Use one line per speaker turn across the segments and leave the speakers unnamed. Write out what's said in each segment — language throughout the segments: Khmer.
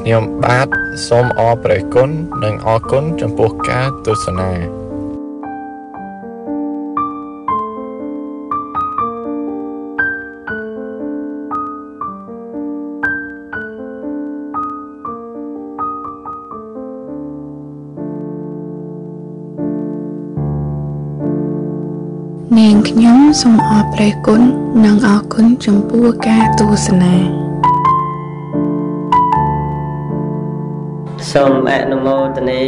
ខ្ញុំបាទសូមអរព្រះគុណនិងអរគុណចំពោះការទស្សនា
នាងខ្ញុំសូមអរព្រះគុណនិងអរគុណចំពោះការទស្សនា
សូមអនុមោទនា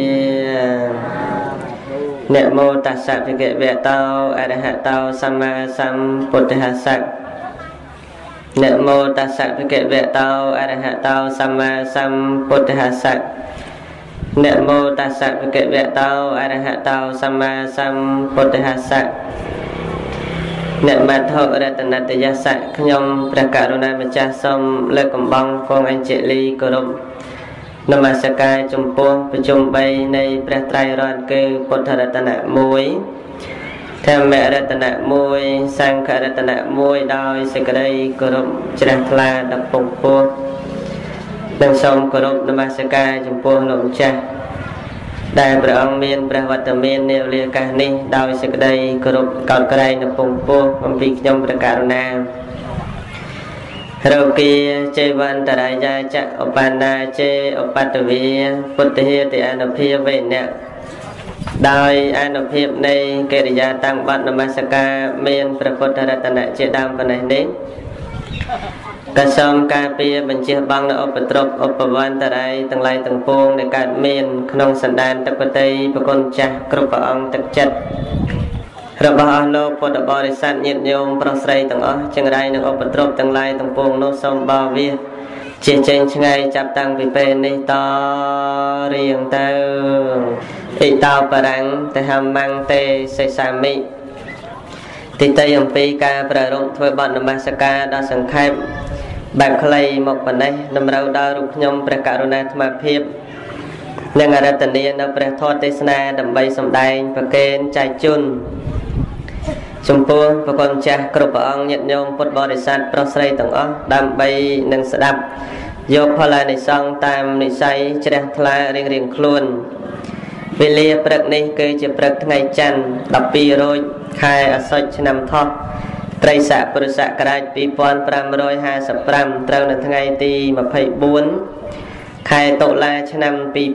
នមោតស្សៈភិក្ខវេតោអរហតោសម្មាសម្ពុទ្ធស្សៈនមោតស្សៈភិក្ខវេតោអរហតោសម្មាសម្ពុទ្ធស្សៈនមោតស្សៈភិក្ខវេតោអរហតោសម្មាសម្ពុទ្ធស្សៈអ្នកមត្ថុរតនតយស្សៈខ្ញុំព្រះករុណាម្ចាស់សូមលើកកំបងគង់អញ្ជលីគោរពនមស្ការចំពោះប្រជុំ3នៃព្រះត្រៃរតន៍គឺពុទ្ធរតនៈ1ធម្មរតនៈ1សង្ឃរតនៈ1ដោយសេចក្តីគោរពជ្រះថ្លាដល់ពងពោះនិងសូមគោរពនមស្ការចំពោះលោកម្ចាស់ដែលព្រះអង្គមានព្រះវត្តមាននាវេលាកាសនេះដោយសេចក្តីគោរពកោតក្រែងដល់ពងពោះអំពីខ្ញុំព្រះករុណារោគាចេវន្តរាយាចៈឧបណ្ណាចេឧបតវិពុទ្ធិតិអនុភាវេណៈដោយអនុភាពនៃកិរិយាតាំងបទនមស្ការមានព្រះពុទ្ធរតនៈជាដើមប៉ុណ្ណេះនេះក៏សូមការពារបញ្ជាបង់នៅឧបទ្រពឧបវន្តរាយទាំងឡាយទាំងពួងដែលកើតមានក្នុងសន្តានទឹកបតីប្រគុណចាស់គ្រប់ព្រះអង្គទឹកចិត្តរបស់អស់លោកពុទ្ធបរិស័ទញាតិញោមប្រុសស្រីទាំងអស់ចង្រៃនឹងឧបទ្រពទាំងឡាយទាំងពួងនោះសូមបោវាជាចេញឆ្ងាយចាប់តាំងពីពេលនេះតរៀងទៅអ៊ីតោបរាំងទេហមង្ទេសេសាមិទីតីអំពីការប្រារព្ធធ្វើបទនមស្ការដល់សង្ខេបបែបខ្លីមកប៉ុណ្ណេះតម្រូវដល់រូបខ្ញុំព្រះករុណាអាត្មាភាពនិងអរតនីនៅព្រះធម៌ទេសនាដើម្បីសម្ដែងប្រកេនចែកជូនចំពោះប្រគុណចាស់គ្រប់ព្រះអង្គញាតិញោមពុទ្ធបរិស័ទប្រុសស្រីទាំងអស់ដើម្បីនឹងស្ដាប់យកផលអានិសង្សតាមនិស័យជ្រះថ្លារៀងៗខ្លួនវេលាព្រឹកនេះគឺជាព្រឹកថ្ងៃច័ន្ទ12រោចខែអស្សុជឆ្នាំថោះត្រីស័កពុរសករាជ2555ត្រូវនៅថ្ងៃទី24ខែតុលាឆ្នាំ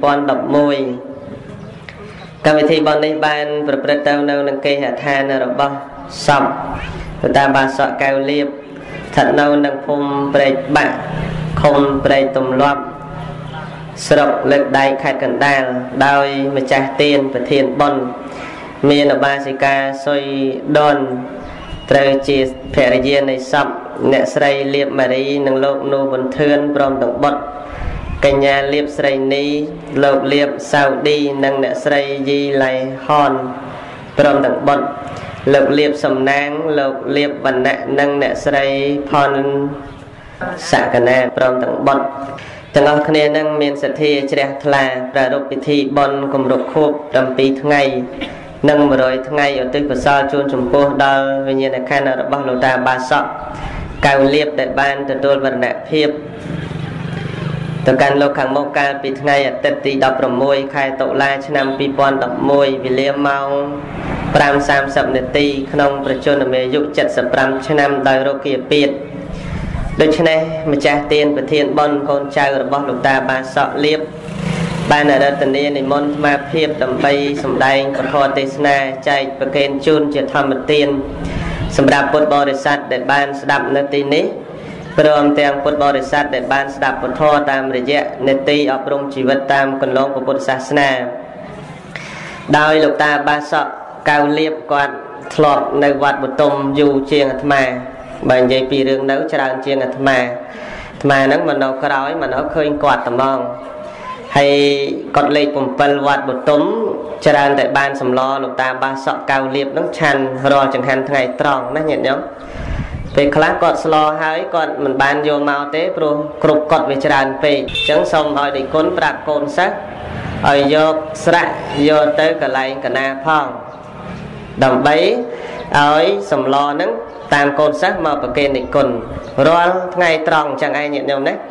2011កម្មវិធីបននេះបានប្រព្រឹត្តទៅនៅនឹងគេហដ្ឋានរបស់សពតាបាសកកៅលៀបស្ថិតនៅនឹងភូមិព្រែកបាក់ឃុំព្រែកទំលាប់ស្រុកលើកដៃខេត្តកណ្ដាលដោយម្ចាស់ទានប្រធានបុណ្យមានឧបាសិកាសុយដនត្រូវជាភរិយានៃសពអ្នកស្រីលៀបម៉ារីនិងលោកនូប៊ុនធឿនព្រមទាំងបុត្រកញ្ញាលៀបស្រីនីលោកលៀបសាវឌីនិងអ្នកស្រីយីឡៃហនព្រមទាំងបុត្រលោកលៀបសំណាងលោកលៀបវណ្ណៈនិងអ្នកស្រីផនសកណាព្រមទាំងបុត្រទាំងអស់គ្នានឹងមានសទ្ធាជ្រះថ្លាប្រារព្ធពិធីបុណ្យគម្រប់ខួប7ថ្ងៃនិង100ថ្ងៃឧទ្ទិសកុសលជូនចំពោះដល់វិញ្ញាណក្ខន្ធរបស់លោកតាបាសកកៅលៀបដែលបានទទួលវរណភាពទៅកាន់លោកខាងមុខកាលពីថ្ងៃអាទិត្យទី16ខែតុលាឆ្នាំ2011វេលាម៉ោង 5:30 នាទីក្នុងប្រជជនមេយុ75ឆ្នាំដោយរោគាពាធដូច្នេះម្ចាស់ទានប្រធានបុណ្យកូនចៅរបស់លោកតាបាសកលៀបបានអរតនីនិមន្តអាត្មាភាពដើម្បីសម្ដែងពធទេសនាចែកប្រកេនជូនជាធម្មទានសម្រាប់ពុទ្ធបរិស័ទដែលបានស្ដាប់នៅទីនេះព្រមទាំងពុទ្ធបរិស័ទដែលបានស្ដាប់ពធតាមរយៈនេតិអប់រំជីវិតតាមគន្លងពុទ្ធសាសនាដោយលោកតាបាសកកៅលៀបគាត់ធ្លាប់នៅវត្តបទុមយូរជាងអាត្មាបើនិយាយពីរឿងនៅច្រើនជាងអាត្មាហ្នឹងមកនៅក្រោយមកនៅឃើញគាត់ត្មងហើយគាត់លេខ7វត្តបទុមច្រើនតែបានសម្លលោកតាបាសកកៅលៀបហ្នឹងឆាន់រាល់ចង្ហាន់ថ្ងៃត្រង់ណាញាតិញោមពេលខ្លះគាត់ស្លហើយគាត់មិនបានយកមកទេព្រោះគ្រប់គាត់វាច្រើនពេកអញ្ចឹងសូមឲ្យដេគុណប្រាប់កូនសិស្សឲ្យយកស្រាក់យកទៅកន្លែងកណាផងដើម្បីឲ្យសម្លហ្នឹងតាមកូនសិស្សមកប្រគេននិគុណរាល់ថ្ងៃត្រង់អញ្ចឹងឯងញាតិញោមណា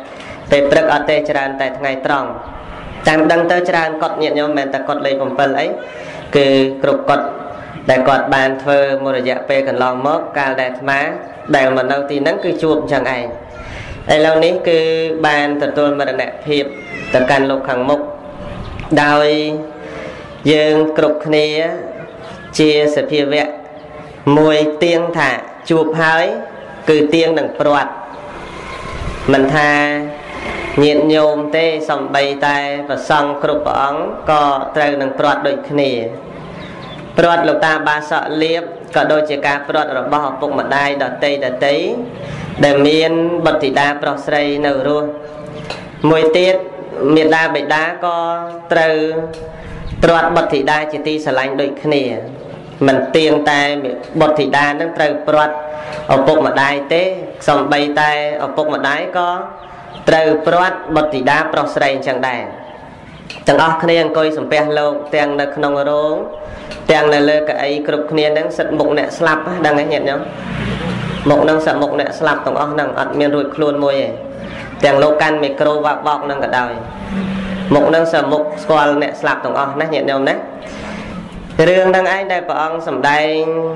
ពេលព្រឹកអត់ទេច្រើនតែថ្ងៃត្រង់តាមដឹងទៅច្រើនកត់ញាតិញោមមិនមែនតែកត់លេខ7អីគឺគ្រប់កត់ដែលគាត់បានធ្វើមួយរយៈពេលកន្លងមកកាលដែលអាត្មាដែលមកនៅទីហ្នឹងគឺជួបអញ្ចឹងឯងឥឡូវនេះគឺបានទទួលមរណភាពទៅកាន់លោកខាងមុខដោយយើងគ្រប់គ្នាជាសភាវៈមួយទៀងថាជួបហើយគឺទៀងនឹងព្រាត់មិនថាញាតិញោមទេសំបីតែប្រសង់គ្រប់ព្រះអង្គក៏ត្រូវនឹងព្រាត់ដូចគ្នាព្រាត់លោកតាបាសក់លៀបក៏ដូចជាការព្រាត់របស់ឪពុកម្ដាយដតីដែលមានបុត្រធីតាប្រុសស្រីនៅរស់មួយទៀតមាតាបិតាក៏ត្រូវព្រាត់បុត្រធីតាជាទីស្រឡាញ់ដូចគ្នាមិនទៀងតែបុត្រធីតានឹងត្រូវព្រាត់ឪពុកម្ដាយទេសំបីតែឪពុកម្ដាយក៏ត្រូវព្រាត់បុត្រធីតាប្រុសស្រីអញ្ចឹងដែរទាំងអស់គ្នាអង្គុយសំពះលោកទាំងនៅក្នុងរោងទាំងនៅលើកៅអីគ្រប់គ្នានឹងសិតមុខអ្នកស្លាប់ដឹងទេញាតិញោមមុខនឹងសិតមុខអ្នកស្លាប់ទាំងអស់ហ្នឹងអត់មានរួចខ្លួនមួយទេទាំងលោកកាន់មីក្រូវ៉ាបោកនឹងក៏ដោយមុខនឹងសិតមុខស្គាល់អ្នកស្លាប់ទាំងអស់ណាញាតិញោមណារឿងហ្នឹងឯងដែលព្រះអង្គសម្ដែង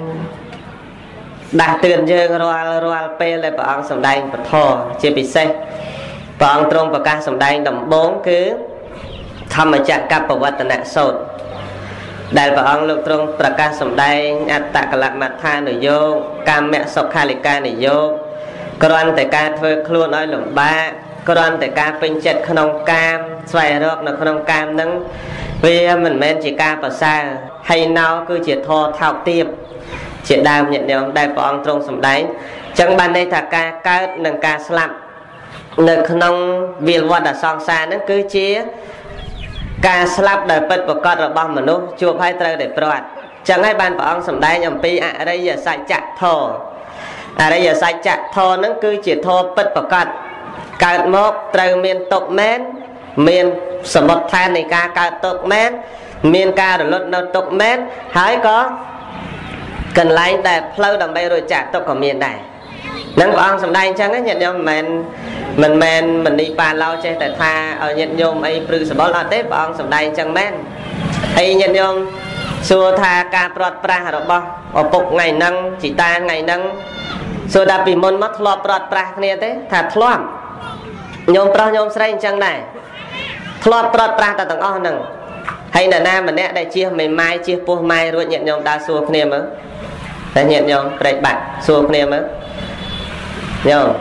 ដាស់តឿនយើងរាល់ពេលដែលព្រះអង្គសម្ដែងពធជាពិសេសព្រះអង្គទ្រង់ប្រកាសសម្ដែងដំបូងគឺធម្មចក្រកបវត្តនសូត្រដែលព្រះអង្គលោកទ្រង់ប្រកាសសម្ដែងអត្តកលមដ្ឋានុយោគកាមសុខាលិកានិយោគគ្រាន់តែការធ្វើខ្លួនឲ្យលំបាកគ្រាន់តែការពេញចិត្តក្នុងកាមស្វែងរកនៅក្នុងកាមនឹងវាមិនមែនជាការប្រសើរហើយណោគឺជាធម៌ថោកទាបជាដើមញាតិញោមដែលព្រះអង្គទ្រង់សម្ដែងអញ្ចឹងបានន័យថាការកើតនិងការស្លាប់នៅក្នុងវាលវដ្តសង្សារហ្នឹងគឺជាការស្លាប់ដែលពិតប្រាកដរបស់មនុស្សជួបហើយត្រូវតែព្រាត់អញ្ចឹងហើយបានព្រះអង្គសម្ដែងអំពីអរិយសច្ចធម៌អរិយសច្ចធម៌ហ្នឹងគឺជាធម៌ពិតប្រាកដកើតមកត្រូវមានទុក្ខមែនមានសមុទ្ឋាននៃការកើតទុក្ខមែនមានការរលត់នៅទុក្ខមែនហើយក៏កន្លែងដែលផ្លូវដើម្បីរួចចាកទុក្ខក៏មានដែរនឹងព្រះអង្គសម្ដែងអញ្ចឹងញាតិញោមមិនមែនមនីប៉ាឡោចេះតែថាឲ្យញាតិញោមអីព្រឺសបល់អត់ទេព្រះអង្គសម្ដែងអញ្ចឹងមែនហើយញាតិញោមសួរថាការព្រាត់ប្រាសរបស់ឪពុកថ្ងៃហ្នឹងជីតាថ្ងៃហ្នឹងសួរដល់ពីមុនមកធ្លាប់ព្រាត់ប្រាសគ្នាទេថាធ្លាប់ញោមប្រុសញោមស្រីអញ្ចឹងដែរធ្លាប់ព្រាត់ប្រាសតែទាំងអស់ហ្នឹងហើយនរណាម្នាក់ដែលជៀសមេម៉ាយជៀសពោះម៉ាយរួចញាតិញោមដើរសួរគ្នាមើលតែញាតិញោមព្រែកបាក់សួរគ្នាមើលញោម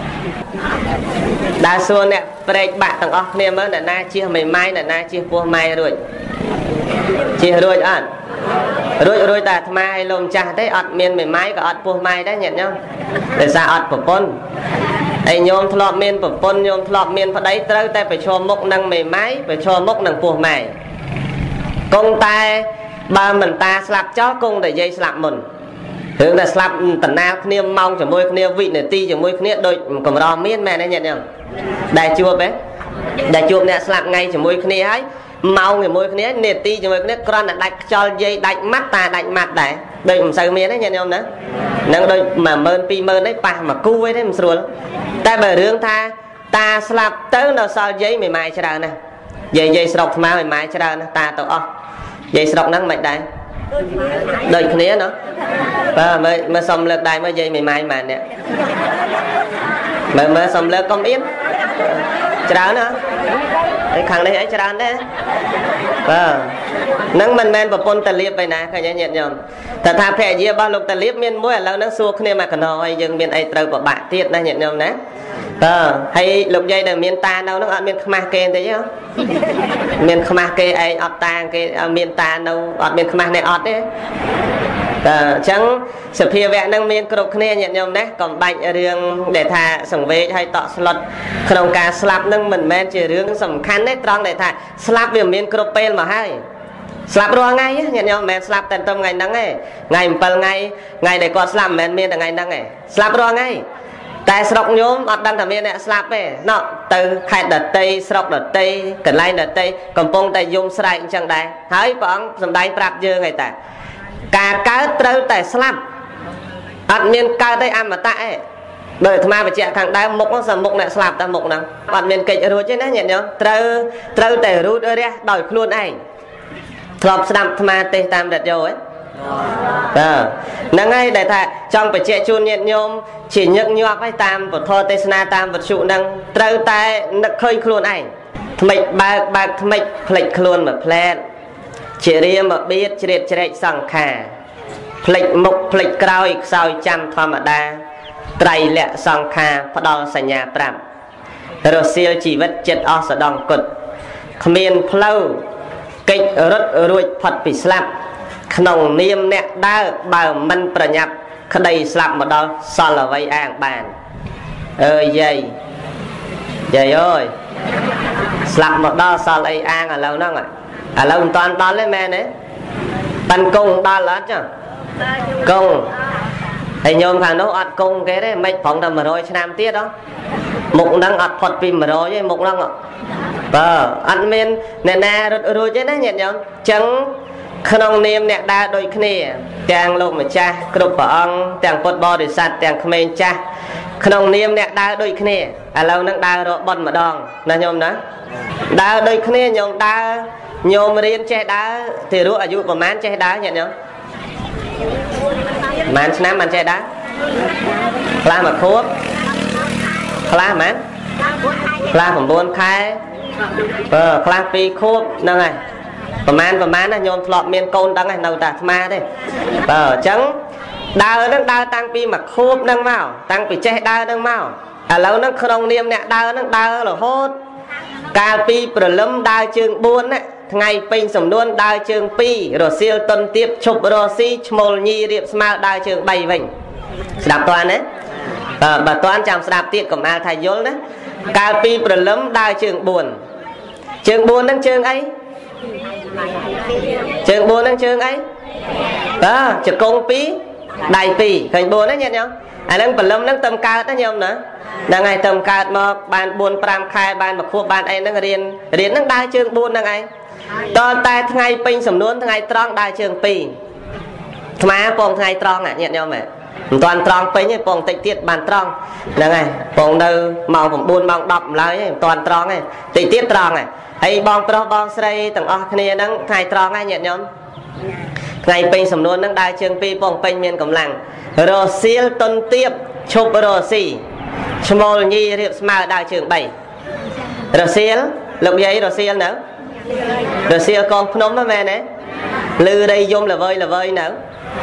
ដើរសួរអ្នកព្រែកបាក់ទាំងអស់គ្នាមើលអ្នកណាជៀសមេម៉ាយអ្នកណាជៀសពោះម៉ាយរួចជៀសរួចអត់រួចតែអាត្មាឲ្យលោកម្ចាស់ទេអត់មានមេម៉ាយក៏អត់ពោះម៉ាយដែរញាតិញោមដោយសារអត់ប្រពន្ធហើយញោមធ្លាប់មានប្រពន្ធញោមធ្លាប់មានប្តីត្រូវតែប្រឈមមុខនឹងមេម៉ាយប្រឈមមុខនឹងពោះម៉ាយគង់តែបើមិនតាស្លាប់ចោលគង់តែយាយស្លាប់មុនរឿងតែស្លាប់តណាលគ្នាម៉ោងជាមួយគ្នាវិនាទីជាមួយគ្នាដូចកម្រមានមែនទេញាតិញោមដែលជួបអ្នកស្លាប់ថ្ងៃជាមួយគ្នាហើយម៉ោងជាមួយគ្នានាទីជាមួយគ្នាគ្រាន់តែដាច់ខ្យល់យាយដាច់ម៉ាត់តាដាច់ម៉ាត់ដែរដូចមិនសូវមានទេញាតិញោមណានឹងដូច10000 20000នេះប៉ះមកគូឯទេមិនស្រួលតែបើរឿងថាតាស្លាប់ទៅនៅសល់យាយមេម៉ាយច្រើនណាស់យាយស្រុកថ្មមេម៉ាយច្រើនណាស់តាទៅអស់យាយស្រុកហ្នឹងមិនដែរដូចគ្នាណោះបាទមើលសុំលើកដៃមកយាយមេម៉ាយម៉ាននេះមើលសុំលើកកុំអៀនច្រើនណាហើយខាងនេះអីច្រើនដែរបាទនឹងមិនមែនប្រពន្ធតាលៀបឯណាឃើញញាតិញោមតែថាភរិយារបស់លោកតាលៀបមានមួយឥឡូវហ្នឹងសួរគ្នាមកកណោហើយយើងមានអីត្រូវប្របាក់ទៀតណាញាតិញោមណាហើយលោកយាយដែលមានតានៅហ្នឹងអត់មានខ្មាស់គេទេទេមានខ្មាស់គេឯងអត់តាគេមានតានៅអត់មានខ្មាស់នេះអត់ទេអញ្ចឹងសភាវៈនឹងមានគ្រប់គ្នាញាតិញោមណាកុំបាច់រឿងដែលថាសង្វេគឲ្យតក់ស្លុតក្នុងការស្លាប់នឹងមិនមែនជារឿងសំខាន់ទេត្រង់ដែលថាស្លាប់វាមានគ្រប់ពេលមកហើយស្លាប់រាល់ថ្ងៃញាតិញោមមិនមែនស្លាប់តែត្រឹមថ្ងៃហ្នឹងទេថ្ងៃ7ថ្ងៃដែលគាត់ស្លាប់មិនមែនមានតែថ្ងៃហ្នឹងទេស្លាប់រាល់ថ្ងៃតែស្រុកញោមអត់ដឹងថាមានអ្នកស្លាប់ទេណោះទៅខេត្តដតីស្រុកដតីកន្លែងដតីកំពុងតែយំស្រែកអញ្ចឹងដែរហើយព្រះអង្គសម្ដែងប្រាប់យើងឯតាការកើតត្រូវតែស្លាប់អត់មានកើតទេអមតៈទេ đời tham gia bạch khang đá mục nó sầm mục này slap ta mục nào bạn miền kịch rồi chứ nè nhận nhớ trâu tề rút ở đây đòi luôn anh thọp sầm tham gia tê tam đặt rồi nâng ngay để thà trong bạch chun nhận nhôm chỉ nhấc nhọt hay tam vật thô tê na tam vật trụ nâng trâu tay nâng khơi luôn anh mịch bạc mịch phịch luôn mà plan chỉ riêng mà biết chết sòng khả phịch mục phịch còi sao chăm thầm đa trai lẹ song kha phát đo sanh nhà pram rồi siêu chỉ vật chết o sờ đong cột miền flow kịch rất ruột phật bị slap nòng niêm nẹt đa bào mìnhประnhập đây slap một đo so là vây an bàn dây ơi slap một đo so là an ở lâu năng ở lâu toàn đo lên mẹ đấy ban công đo lát chứ công thầy nhôm thằng nó ọt công cái đấy mấy phỏng tầm rồi năm tiết đó mục năng ọt phật pin mà rồi với mục năng ăn men nè rồi chứ đấy nhận nhầm trắng không niệm nè đa đôi kia tàng lục mà cha cướp ông tàng phật bò để sạt tàng khmer cha không niệm nè đa đôi kia lâu năng đa rồi bận mà đòn là nhôm đó đa đôi kia nhôm đa nhôm riêng che đá thìรู้อายุประมาณche đá nhận nhầmมันน้ำมันใจได้ปลามาคุบปลามันปลาผมบวนคายปลาปีคุบนั่งไงประมาณนะโยมหลอกเมียนโกนตั้งไงเราตัดมาดิจังดาวนั่งดาวตั้งปีมาคุบนั่งเมาตั้งปีใจดาวนั่งเมาแล้วนั่งขนมเนียมเนี่ยดาวนั่งดาวหล่อโหดกาปีเปลืมดาวจึงบุญเนี่ยไงเป็นสมนวนดาวเชิงปีรถเซียลต้นเตียบชุบรถซีชโมลยีเรียบสมาดาวเชิงใบวิ่งสดับตัวนี้บัดตัวจำสดับเตียบกับอาไทยยลนะการปีเปลืมดาวเชิงบุญนั่งเชิงไอ้เชิงบุญนั่งเชิงไอ้จะกงปีได้ปีเคยบุญนั่นยังยังอันนั้นเปลืมนั่งเติมกาดนั่นยังนะนั่งไงเติมกาดมาบานบุญปรามคายบานมาควบบานไอ้นั่งเรียนนั่งดาวเชิงบุญนั่งไงตอนแต่ไงเป็นสำนวนไงตรองได้เชิงปีทำไมปองไงตรองอ่ะเนี่ยไหมตอนตรองเป็นเนี่ยปองติดติดบานตรองนั่งไงปองเดินมองผมบุญมองดอกเลยตอนตรองไงติดติดตรองไงไอ้บองปลอบองใส่ต่างออกเนี่ยนั่งไงตรองไงเนี่ยยมไงเป็นสำนวนนั่งได้เชิงปีปองเป็นเมียนกำลังโรเซียลต้นเตียบชุบโรซีชโมลยีเรียบสมาได้เชิงใบโรเซียลลูกใหญ่โรเซียลเนาะrồi xưa con phnom đó mẹ nè lư đây dùng là vơi nữa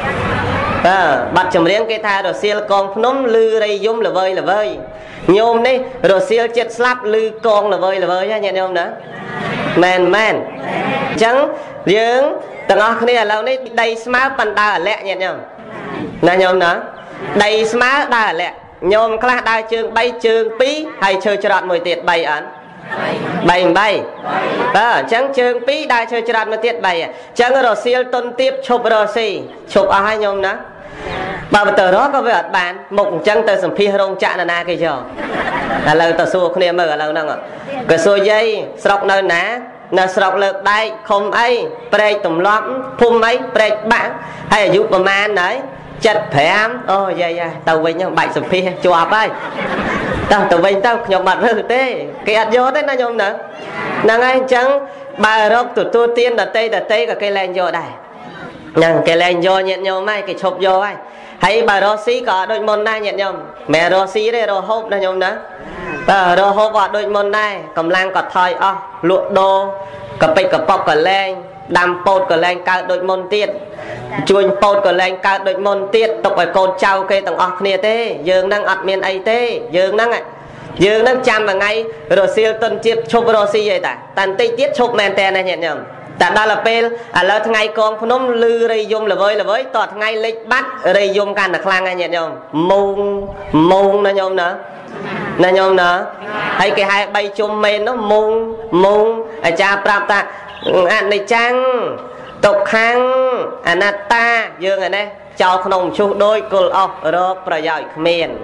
bắt chồng riêng cái tha rồi xưa con phnom lư đây dùng là vơi nhôm đi rồi xưa chết slap lư con là vơi nha nhôm nữa men trắng riêng tầng ở này là lâu này đầy smart pan đa lẹ nhẹ nhôm là nhôm nữa đầy smart đa lẹ nhôm class đa trường bay trường pí hay chơi cho đoạn 10 tiệt bay ảnh bay chẳng trường pí đại chơi chặt mà tiết bay chẳng rồi siêu tôn tiếp chụp rồi xì chụp ở hai nhôm đó bà tờ đó có vẻ bạn một chẳng tờ sầm phi rong chạ là cái giờ là lời tờ xua không niệm ở lâu năng ạ cái xua dây sọc nơi ná là sọc lực đây không ai prey tùm lắm phun mấy prey bạn hay là giúp bà man đấy chặt phải am tàu với nhau bảy sầm phi chùa bay tàu với tao nhọc mặt hơn thế cái ăn vô đấy nó nhom nữa nàng anh chẳng bà rốc tụt tu tiên đặt tay cả cây len vô đây nàng cây len vô nhận nhau mai cái chụp vô ai hay bà rô xí có đôi môn này nhận nhau mẹ rô xí đây rô hộp nó nhom nữa rô hộp vào đôi môn này cầm lang có thoi lụa đô cà pích cà bọc cà len đam pột cà len cao đôi môn tiết chuồn pột cà len cao đôi môn tiết tục phải cột trâu cây tầng ọc nè thế dương đang ắt miền ấy thế dương đang chăm vào ngay rồi siêu tân chiếp chụp rồi xí vậy ta tàn tây tiết chụp men tên này nhận nhầm tại đó là pel là ngày con phun lư rây dùng là với tọt ngay lịch bắt rây dùng can là khang ngay nhận nhầm mông nó nhom nữa hay cái hai bay chôm men nó mông cha prap ta anh này chăng tục khang anata dương này nè cho nông chú đôi cột ốc rồiประโยชน์miền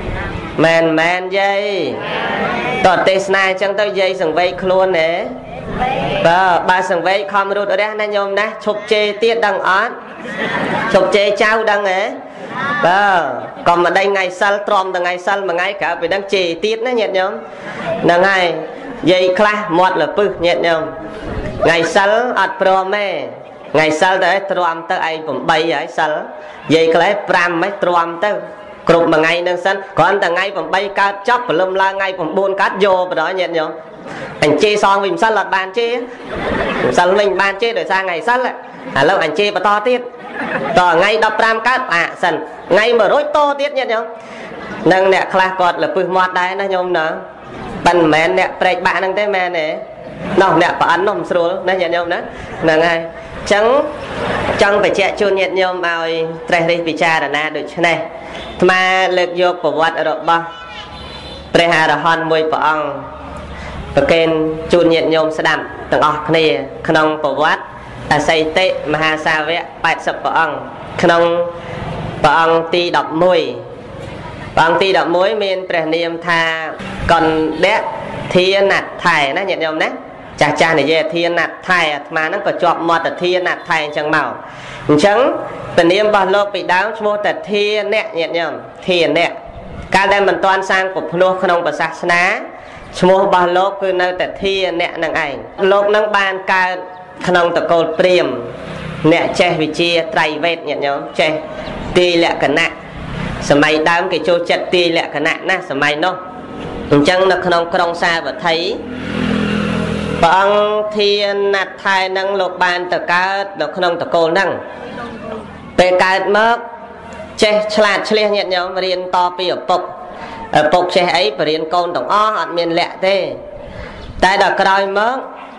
men dây tọt tê snai chẳng tới dây sừng vây luôn nè ba sừng vây không rút ở đây anh nhôm nè chụp chê tiết đằng ớt chụp chê trao đằng ấy còn mà đây ngày sal trom từ ngày sal mà ngày cả vì đang chê tiết nó nhiệt nhóm là ngày dây class một là pư nhiệt nhóm ngày sal at prome ngày sal tới trom tới ai cũng bay ở sal dây class pram mấy trom tới cục mà ngày nâng sân còn từ ngày cũng bay cá chóc và lâm la ngày cũng buôn cát vô và đó nhiệt nhóm anh chê xong vì sal lọt bàn chê sal mình bàn chê để sang ngày sal lại lâu anh chê và to tiết tỏ ngay đập ram cát sân ngay mà rối to tiết nhiệt nhóm nâng nè class cọt là pư mọt đây nó nhôm nó bần mẹ nè prek bạn nâng thế mẹ nè nó nè bà ăn nôm sưu nó nhiệt nhóm đó là ngay chẳng phải chạy chôn nhiệt nhóm ao tre đi bị cha là na được thế này mà lực vô của vật ở độ bao pre hà là hòn mùi bà ông và kênh chôn nhiệt nhóm sẽ đạm từng ọc này khăn của vật là xây tệ mà hà xa vẽ bạch sập bà ông khăn bà ông ti đọc mùi bà ông ti đọc mùi mình pre niệm tha còn đét thiên nạt thải nó nhiệt nhóm đấy chả cha này về thiên nạt thải mà nó có chọp một tờ thiên nạt thải chẳng màu chẳng tình niệm bao lô bị đáo vô tờ thiên nè nhiệt nhóm thiên nè ca đem mình toàn sang của lô không có sạc ná mua bao lô cứ nơi tờ thiên nè năng ảnh lô năng ban ca không tờ cô priêm nè che vì chia trai vết nhiệt nhóm che tì lẹ cả nạ sờ mày đám cái chỗ chặt tì lẹ cả nạ na sờ mày nó chẳng nó không xa và thấy bằng thiên nạt thai năng lục bàn tờ cá nó không tờ cô năng về cá mất che chlat chlia nhiệt nhóm và riêng to pi ở bộc che ấy và riêng con tổng o hạt miền lẹ thế tại đó còi mất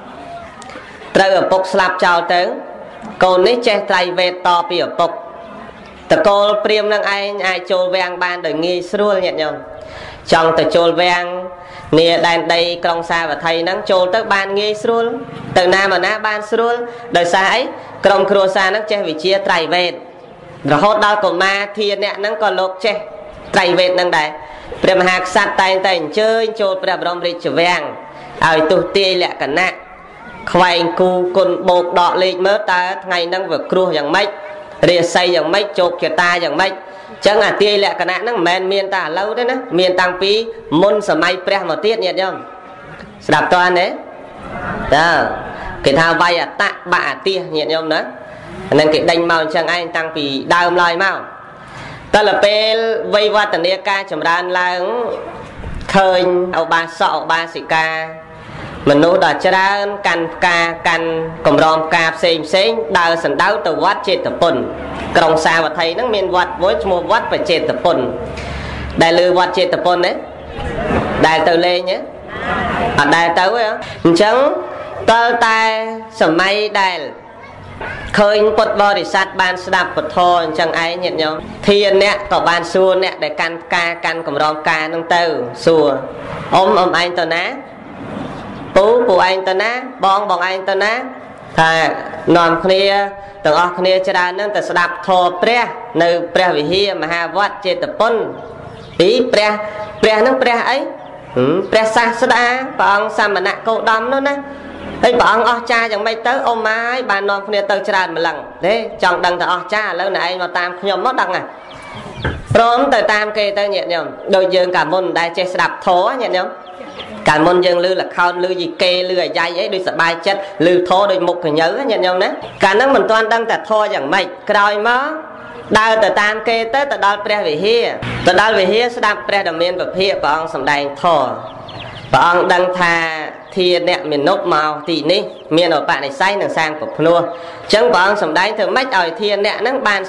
trời ở bộc slap chào tới con ấy che tay về to pi ở bộc tờ cô priêm năng ai trôi vang ban đời nghi srul nhiệt nhóm trong tờ trôi vang nè đàn đây công xa và thầy nắng trôi tới ban nghi srul từ nam mà na ban srul đời xa ấy công cua xa nắng che vị chia trai về rồi hốt đau của ma thiên nè nắng còn lột che trai về nắng đại prem hạc sát tay tay chơi trôi prem rom rich vang ai tu tê lẹ cả nè khoai cu côn bột đọ lên mớ ta ngày nắng vừa cua dạng mấy rìa xây dạng mấy chột kia ta dạng mấy chẳng là tia lẹ cả nạn nó men miền ta lâu đấy nè miền tăng pí môn sờ may pre một tiết nhiệt không đạp toàn đấy đó cái thao vay tạ bạ tia nhiệt không đó nên cái đánh màu chẳng ai tăng pí đau lời màu ta là pe vay qua tận địa ca chấm đan là khơi ao ba sọ ba xì ca mình nói là cho ra can cầm rom ca xem đào sẵn đào từ vắt trên tập bồn công xa và thấy nó miền vắt với mua vắt và trên tập bồn đại lư vắt trên tập bồn đấy đại từ lên nhé ở đại tới á chẳng tơ tai sầm may đại khơi quật bò để sát ban đạp quật thò chẳng ai nhận nhau thiên nè có ban xua nè để can cầm rom ca nâng từ xua ôm anh tao ná bố anh ta ná bong anh ta ná thà nằm kia từng ở kia cho ra nên ta đạp thò pre nơi pre vì hi mà ha vắt trên tập pon tí pre nó pre ấy pre sa đá bong sa mà nạ câu đâm nó nè ấy bong ở cha chẳng may tới ôm mai bà nằm kia tới cho ra một lần thế chọn đằng ta ở cha lâu này mà tam nhom mất đằng à rồi tới tam kia tới nhẹ nhõm đôi dương cả môn đại chơi đạp thò nhẹ nhõm cả môn dân lư là khao lư gì kê lư ở dây ấy đôi sợ bài chất lư thô đôi mục phải nhớ nhận nhau đấy cả nó mình toàn đăng thật thô chẳng mày rồi mà đào từ tam kê tới từ đào pre về hia sẽ đạp pre đầm miền bậc hia và ông sầm đài thô và ông đăng thà thiên nẹt miền nốt màu thì ní miền ở bạn này say đằng sang của nua chẳng và ông sầm đài thường mách ở thiên nẹt nắng bàn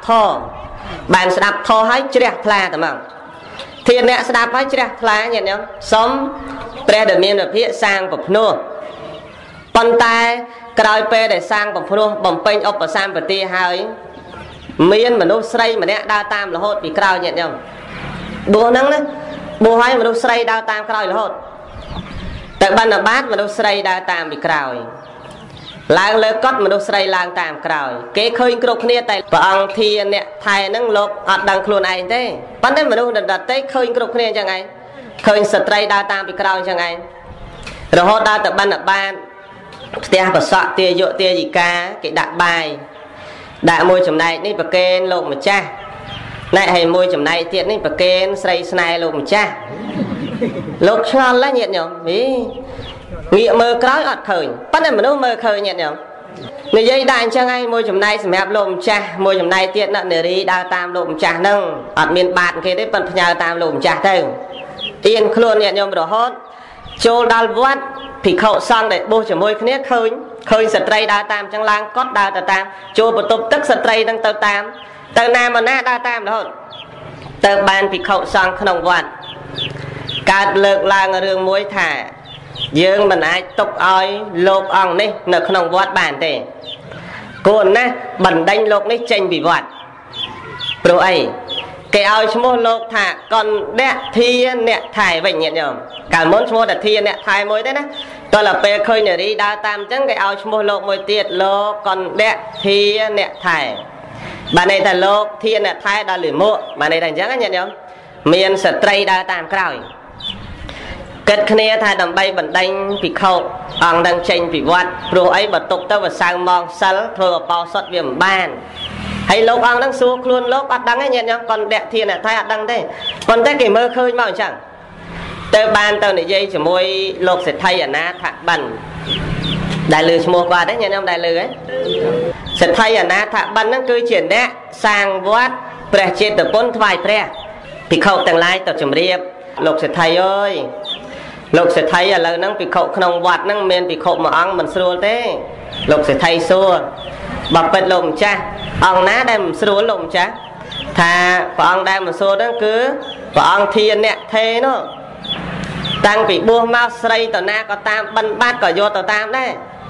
sẽ đạp thô hay chưa pla tầm không thiên nè đạp hay chưa lá nhận không sống pre được miền ở phía sang của nô bàn tay cài pre để sang của nô bằng pin ốp và sang và tia hai miền mà nô say mà nè đa tam là hốt bị cài nhận không bùa nắng đấy bùa hay mà nô say đa tam cài là hốt tại ban là bát mà nô say đa tam bị cài lang lơ cốt mà nô say lang tam cài kế khơi cột kia tại bằng thiên nè thay nắng lốp ở đằng khuôn này thế ban đêm mà nô đặt tới khơi cột kia chẳng ai khơi stray đa tam bị cài chẳng ai rồi hốt đa tại ban là ban tia và sọ tia dội tia gì cả cái đặt bài đại môi chấm này đi bậc kê lộn mà cha nãy hay môi chấm này tiện này bậc kén say snai lục cha lục cho lá nhiệt nhở ý nghĩa mơ cõi ọt khởi bắt này mà nó mơ khởi nhiệt nhở người dây đàn cho ngay môi chấm này mẹp lùm cha môi chấm này tiện nợ nửa đi đào tam lùm cha nâng ọt miền bạt kia đấy bận nhờ tam lùm cha thôi yên luôn nhiệt nhở đồ hốt chô đào vắt thì khẩu sang để bôi cho môi khné khơi khơi sợi trai đào tam trong lang cốt đào tam chô một tục tức sợi trai đang tơ tam tơ nam mà na đào tam đó tơ ban thì khẩu sang không vặt cả lực lang rương muối thả dương mình ai tục oi lột ong này nợ không vặt bàn thế còn na bẩn đánh lột này tranh bị vặt rồi ấy cái ao mua lột thả còn đẹp thi nè thải bệnh nhẹ nhõm cả muốn mua đặt thi nè thải mối thế đó tôi là pe khơi nhờ đi đa tam chẳng cái ao mua lột mối tiệt lột còn đẹp thi nè thải bà này là lột thi nè thải đã lười mua bà này thành chẳng nhẹ nhõm miền sợi trai đa tam cày kết khné thải đầm bay bẩn đánh bị khâu ông đang tranh bị vặt rồi ấy bật tục tao vào sang mong sắn thôi bao sót viêm ban hay lộc ông đang xuống luôn lộc bắt đắng ấy nhện nhá còn đẹp thiên là thay đắng thế còn thế cái mơ khơi màu chẳng tơ ban tơ này dây chỉ môi lộc sẽ thay ở na thạc bẩn đại lư mua qua đấy nhện ông đại lư ấy sẽ thay ở na thạc bẩn nó cứ chuyển đấy sang vót pre chết từ bốn vài pre thì khâu tầng lai tập chấm riệp lộc sẽ thay ơi lộc sẽ thay ở lời nó bị khâu không vót nó men bị khâu mà ăn mình xua thế lộc sẽ thay xua bập bật lồng cha ông ná đem xua lồng cha thà ông đem mà xua đó cứ ông thiên nè thế nó tăng bị buông mau xây tờ na có tam bắn bát có vô tờ tam đấy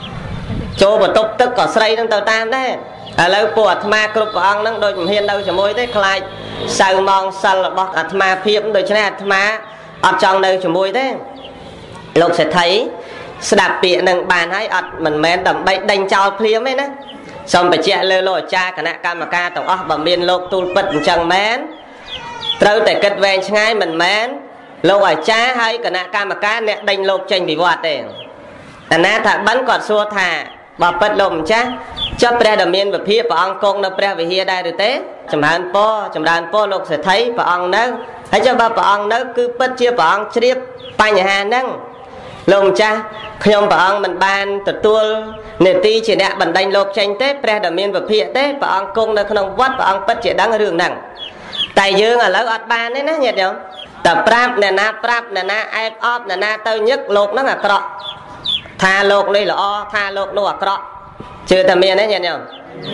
chỗ một tục tức có xây trong tờ tam đấy ở lâu của ma cướp ông nó đôi hiền đâu cho môi thế khai sao mong sao là bọc ma phim đôi chân ma ở trong đây cho môi thế lục sẽ thấy đạp bịa nâng bàn hay mình men đầm bay đánh trao phim ấy nè xong phải chạy lơ lội cha cả nạ cam mà ca tổng bờ miền lục tu bật chẳng mén trâu để kết ven ngay mình mén lục ở cha hay cả nạ cam mà ca nè đánh lục tranh bị vọt để nè thà bắn còn xua thà bờ bật lồng cha cho pre đầm miền và phía và ông công nó pre về here đây được thế chấm đàn po lục sẽ thấy và ông nó hãy cho bà ông nó cứ bật chia và ông chia ba nhà hàng nâng lồng cha không bà ông mình ban từ tua nề ti chỉ nè bẩn đánh lộc tranh tết pre đầm miền và phía tết và ông công nó không vắt và ông bật chỉ đang ở đường nặng tại dương ở lỡ ọt ban đấy nè nhật không tập prap nè na ai óp nè na tao nhất lộc nó là cọ tha lộc đây là o tha lộc nó là cọ chưa tầm miền đấy nhật không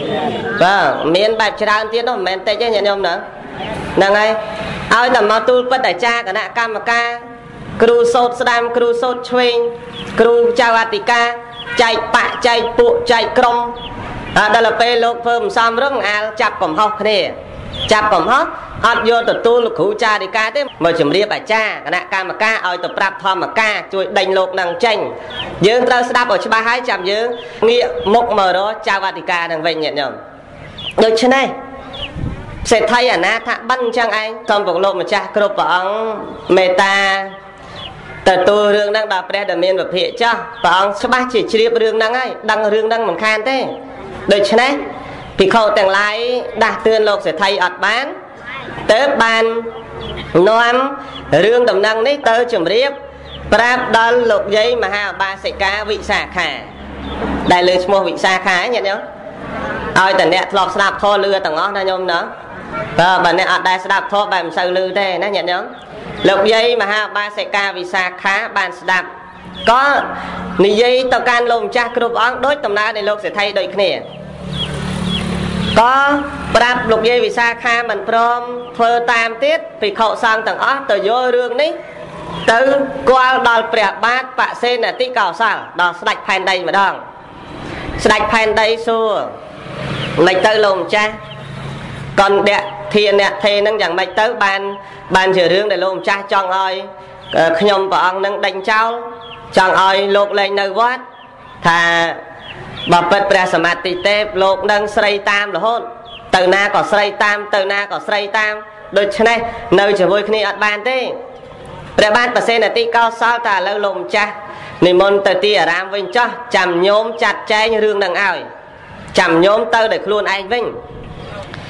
vâng miền bạch trà tiên đó miền tây chứ nhật không nữa là ngay ai tầm mau tu bật đại cha cả nè cam mà ca kru sốt đam kru sốt chwing kru chào atika chạy bạ chạy phụ chạy crom đây là pe lộc phơm sam rất à chặt cổng hóc này chặt cổng hóc hot vô từ tu lục khu cha đi ca thế mà chấm riêng bà cha cả nè ca mà ca ở tập rap thom mà ca chui đánh lộc năng tranh dương tao đáp ở ba hai chạm dương nghĩa mộc mờ đó chào atika đang về nhận nhầm được chưa này sẽ thay à na thạ bắn chăng anh còn một lộc mà cha kêu ông meta từ tôi rương đang đọc ra đầm miền và phía cho và ông số ba chỉ riêng rương đang ấy đăng rương đang mình khan thế được chưa đấy thì khâu tầng lái đạt tuyên lộc sẽ thay ọt bán tới bàn noam rương đầm năng đấy tới chùm riêng prap đal lục giấy mà hai ba sẽ cá vị xà khả đại lư mua vị xà khả nhận nhớ ơi tận nè lọc sạp kho lưa tầng ngõ ra nhôm nữa và bạn nè đại sạp kho bài sao lư thế nó nhận nhớ lục dây mà ha ba sẽ ca vì xa khá bàn đạp có nị dây tàu can lồng cha cướp óng đối tầm na để lục sẽ thay đổi kia có đạp lục dây vì xa khá mình prom phơ tam tiết vì khẩu sang tầng óc từ vô rương ní từ qua đòn bẹt bát bạ sen là tí cào sao đòn sạch phèn đây mà đòn sạch phèn đây xua lệch tới lồng cha còn đẹp thiên nè thề nâng rằng mạch tới ban chữa rương để lộn cha chọn ơi nhom và ông nâng đánh trao chọn ơi lột lên nơi vót thà bập bật ra samadhi tép lột nâng sray tam là hôn từ na có sray tam đôi chân này nơi chỉ vui khi ở ban thế để ban percent là tí cao sao ta lâu lộn cha nên môn từ tí ở ram vinh cho chầm nhôm chặt chay như rương đằng ao chầm nhôm tơ để luôn anh vinh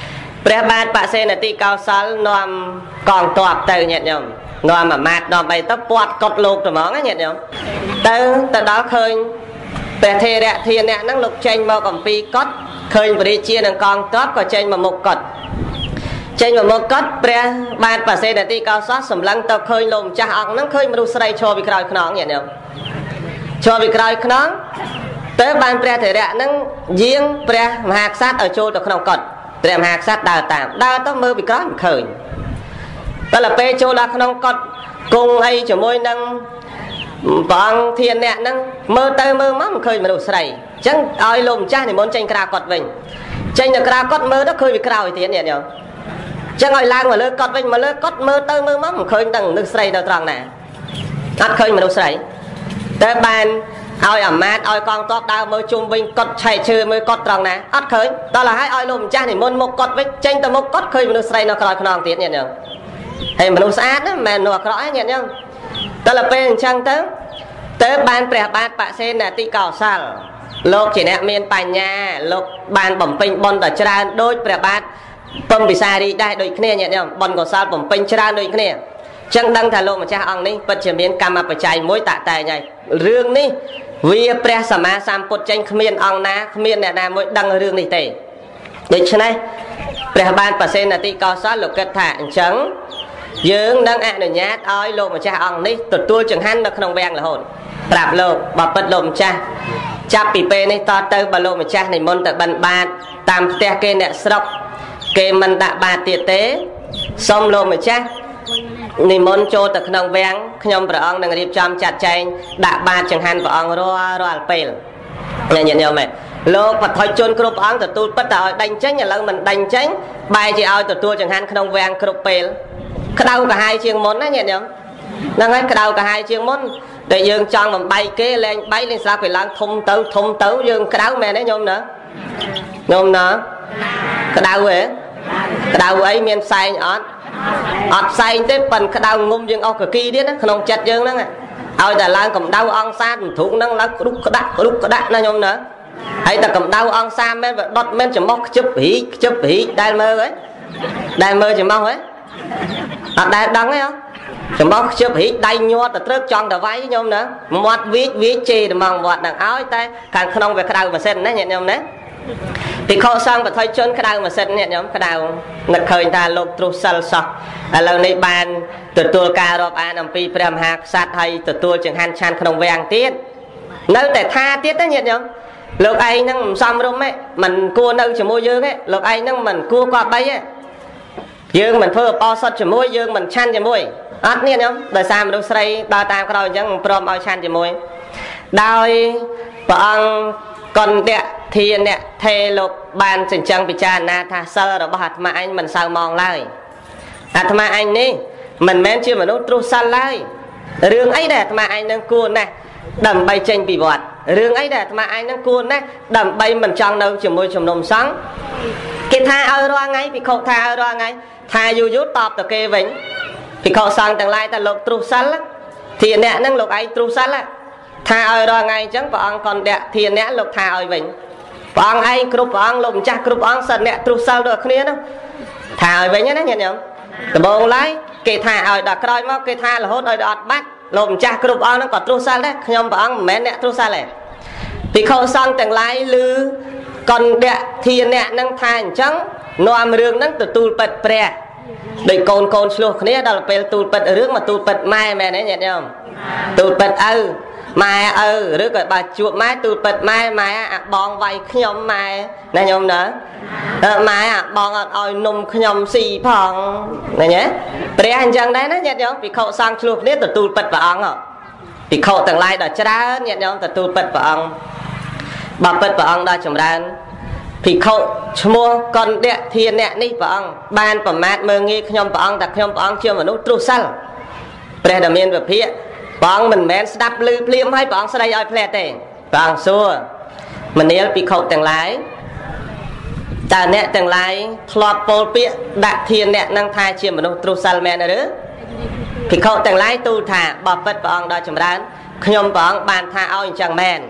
ព្រះបាទបសេនទីកោសលនាំកងទ័ពទៅញាតិញោមនាំអាមាត្យនាំអីទៅពាត់កត់លោកត្មងញាតិញោមទៅដល់ឃើញព្រះថេរៈធានៈហ្នឹងលោកចេញមកអំពីកត់ឃើញបរិជានឹងកងទ័ពក៏ចេញមកមុខកត់ចេញមកមុខកត់ព្រះបាទបសេនទីកោសលសម្លឹងទៅឃើញលោកម្ចាស់អង្គហ្នឹងឃើញមនុស្សស្រីឈរពីក្រោយខ្នងញាតិញោមឈរពីក្រោយខ្នងទៅបានព្រះថេរៈហ្នឹងយាងព្រះមហាក្សត្រឲ្យចូលទៅក្នុងកត់ព្រះមហាក្សត្រដើរតាមដើរទៅមើលពីក្រោយមិនឃើញដល់ពេលចូលដល់ក្នុងកត់គង់អីជាមួយនឹងព្រះអង្គធានៈហ្នឹងមើលទៅមើលមកមិនឃើញមនុស្សស្រីអញ្ចឹងឲ្យលោកម្ចាស់និមន្តចេញក្រៅកត់វិញចេញទៅក្រៅកត់មើលទៅឃើញពីក្រោយទៀតនេះញោមអញ្ចឹងឲ្យឡើងមកលើកត់វិញមកលើកត់មើលទៅមើលមកមិនឃើញដឹងមនុស្សស្រីនៅត្រង់ណាអត់ឃើញមនុស្សស្រីតែបានឲ្យអាមាត្យឲ្យកងទ័ពដើរមើលជុំវិញកត់ឆែកឈើមើលកត់ត្រង់ណាអត់ឃើញដល់ហើយឲ្យលោកម្ចាស់និមន្តមកកត់វិញចេញទៅមកកត់ឃើញមនុស្សស្រីនៅក្រោយខ្នងទៀតញាតិញោមហើយមនុស្សស្អាតណាមិនមែននោះអាក្រក់ទេញាតិញោមដល់ពេលអញ្ចឹងទៅបានព្រះបាទបសេនទីកោសលលោកជាអ្នកមានបញ្ញាលោកបានបំពេញបុណ្យដ៏ច្រើនដូចព្រះបាទពំពិសារីដែរដូចគ្នាញាតិញោមបុណ្យកុសលបំពេញច្រើនដូចគ្នាចឹងដឹងថាលោកម្ចាស់អង្គនេះពិតជាមានកម្មបច្ច័យមួយតាក់តែងហើយរឿងនេះវាព្រះសម្មាសម្ពុទ្ធចេញគ្មានអង្គណាគ្មានអ្នកណាមួយដឹងរឿងនេះទេដូច្នេះព្រះបាទបសេនទីកោសលលោកគិតថាអញ្ចឹងយើងនឹងអនុញ្ញាតឲ្យលោកម្ចាស់អង្គនេះទទួលចង្ហាន់នៅក្នុងវាំងរហូតប្រាប់លោកបើពិតលោកម្ចាស់ចាប់ពីពេលនេះតទៅបើលោកម្ចាស់និមន្តទៅបិណ្ឌបាតតាមផ្ទះគេអ្នកស្រុកគេមិនដាក់បាតទៀតទេសូមលោកម្ចាស់និមន្តចូលទៅក្នុងវាំងខ្ញុំព្រះអង្គនឹងរៀបចំចាត់ចែងដាក់បាតចង្ហាន់ព្រះអង្គរាល់ពេលញាតិញោមលោកបឋិជនគ្រប់អង្គទទួលពិតតែឲ្យដេញចេញឥឡូវមិនដេញចេញបែរជាឲ្យទទួលចង្ហាន់ក្នុងវាំងគ្រប់ពេលក្តៅកាហាយជាងមុនណាញាតិញោមហ្នឹងហើយក្តៅកាហាយជាងមុនតែយើងចង់បំបីគេលែងបីលេងស្រាប់ពេលឡើងធំទៅយើងក្តៅមែនទេញោមណាញោមណាក្តៅហ៎ក្តៅអីមានផ្សែងអត់ផ្សែងទេប៉ិនក្តៅងុំយើងអស់កគីទៀតណាក្នុងចិត្តយើងហ្នឹងឲ្យតែឡើងកម្ដៅអង្សាទ្រុងហ្នឹងឡើងក្រុកក្ដាក់ណាញោមណាហើយតែកម្ដៅអង្សាមែនវាដុតមែនចំោះខ្ជិបរីកដែលមើលហ៎ដែលមើលចំោះហ៎អត់ដែលដឹងទេហ៎ចំោះខ្ជិបរីកដៃញាត់ទៅត្រឹកចង់ទៅវាយញោមណាមាត់វាជេរតែមកមាត់ហ្នឹងឲ្យតែខាងក្នុងវាក្តៅម៉ាស៊ីនណាញាតិញោមណាពីខោសង្ឃបឋិជនក្តៅម៉ាស៊ីនញាតិញោមក្តៅនឹកឃើញថាលោកទ្រុសិលសោះឥឡូវនេះបានទទួលការរាប់អានអំពីព្រះមហាក្សត្រហើយទទួលចង្ហាន់ឆានក្នុងវាំងទៀតនៅតែថាទៀតទេញាតិញោមលោកឯងហ្នឹងមិនសមរម្យទេមិនគួរនៅជាមួយយើងទេលោកឯងហ្នឹងមិនគួរគប្បីទេយើងមិនធ្វើអបអរសុតជាមួយយើងមិនឆាន់ជាមួយអត់នេះញោមដោយសារមនុស្សស្រីដើរតាមក្រោយអញ្ចឹងមិនព្រមឲ្យឆាន់ជាមួយដោយព្រះអង្គកណ្ដៈធានៈថេលោកបានចិញ្ចឹងពិចារណាថាសិលរបស់អាត្មាអញមិនសូវម៉ងឡើយអាត្មាអញនេះមិនមែនជាមនុស្សទ្រុសិលឡើយរឿងអីដែលអាត្មាអញនឹងគួរណាស់ដើម្បីចេញពីវត្តរឿងអីដែលអាត្មាអញនឹងគួរណាស់ដើម្បីមិនចង់នៅជាមួយជំនុំសង្ឃគេថាឲ្យរាល់ថ្ងៃភិក្ខុថាឲ្យរាល់ថ្ងៃថាយូរតបទៅគេវិញភិក្ខុសង្ឃទាំងឡាយតែលោកទ្រុសិលធានៈហ្នឹងលោកឯងទ្រុសិលថាឲ្យរាល់ថ្ងៃអញ្ចឹងព្រះអង្គកណ្ដៈធានៈលោកថាឲ្យវិញព្រះអង្គឯងគ្រប់ព្រះអង្គលោកម្ចាស់គ្រប់អង្គសិនអ្នកទ្រុសិលដូចគ្នានោះថាឲ្យវិញណាញាតិញោមដំបូងឡើយគេថាឲ្យដល់ក្រោយមកគេថារហូតឲ្យដល់អត់បាច់លោកម្ចាស់គ្រប់អង្គហ្នឹងក៏ទ្រុសិលដែរខ្ញុំព្រះអង្គមិនមែនអ្នកទ្រុសិលទេភិក្ខុសង្ឃទាំងឡាយឮកណ្ដៈធានៈហ្នឹងថាអញ្ចឹងនាំរឿងហ្នឹងទទួលពិតព្រះដោយកូនឆ្លោះគ្នាដល់ពេលទូលពិតរឿងមកទូលពិតម៉ែមែនទេញាតិញោមទូលពិតឪម៉ែឪឬក៏បើជួបម៉ែទូលពិតម៉ែអាបងវាយខ្ញុំម៉ែណាញោមណាម៉ែអាបងអត់ឲ្យនំខ្ញុំស៊ីផងណាញ៉េព្រះអញ្ចឹងដែរណាញាតិញោមភិក្ខុសង្ឃឆ្លោះគ្នាទទួលពិតព្រះអង្គភិក្ខុទាំងឡាយដល់ច្រើនញាតិញោមទទួលពិតព្រះអង្គបើពិតព្រះអង្គដល់ចម្រើនភិក្ខុឈ្មោះកណ្ដៈធានៈនេះព្រះអង្គបានប្រមាថមើងងាយខ្ញុំព្រះអង្គតែខ្ញុំព្រះអង្គជាមនុស្សទ្រុសិលព្រះដែលមានវិភាកព្រះអង្គមិនមែនស្ដាប់ឮភ្លាមឲ្យព្រះអង្គស្ដីឲ្យផ្លែតទេព្រះអង្គសួរមនាលភិក្ខុទាំងឡាយតើអ្នកទាំងឡាយធ្លាប់ពោលពាក្យដាក់ធានៈនឹងថាជាមនុស្សទ្រុសិលមែនឬភិក្ខុទាំងឡាយទូលថាបើពិតព្រះអង្គដល់ចម្រើនខ្ញុំព្រះអង្គបានថាឲ្យអញ្ចឹងមែន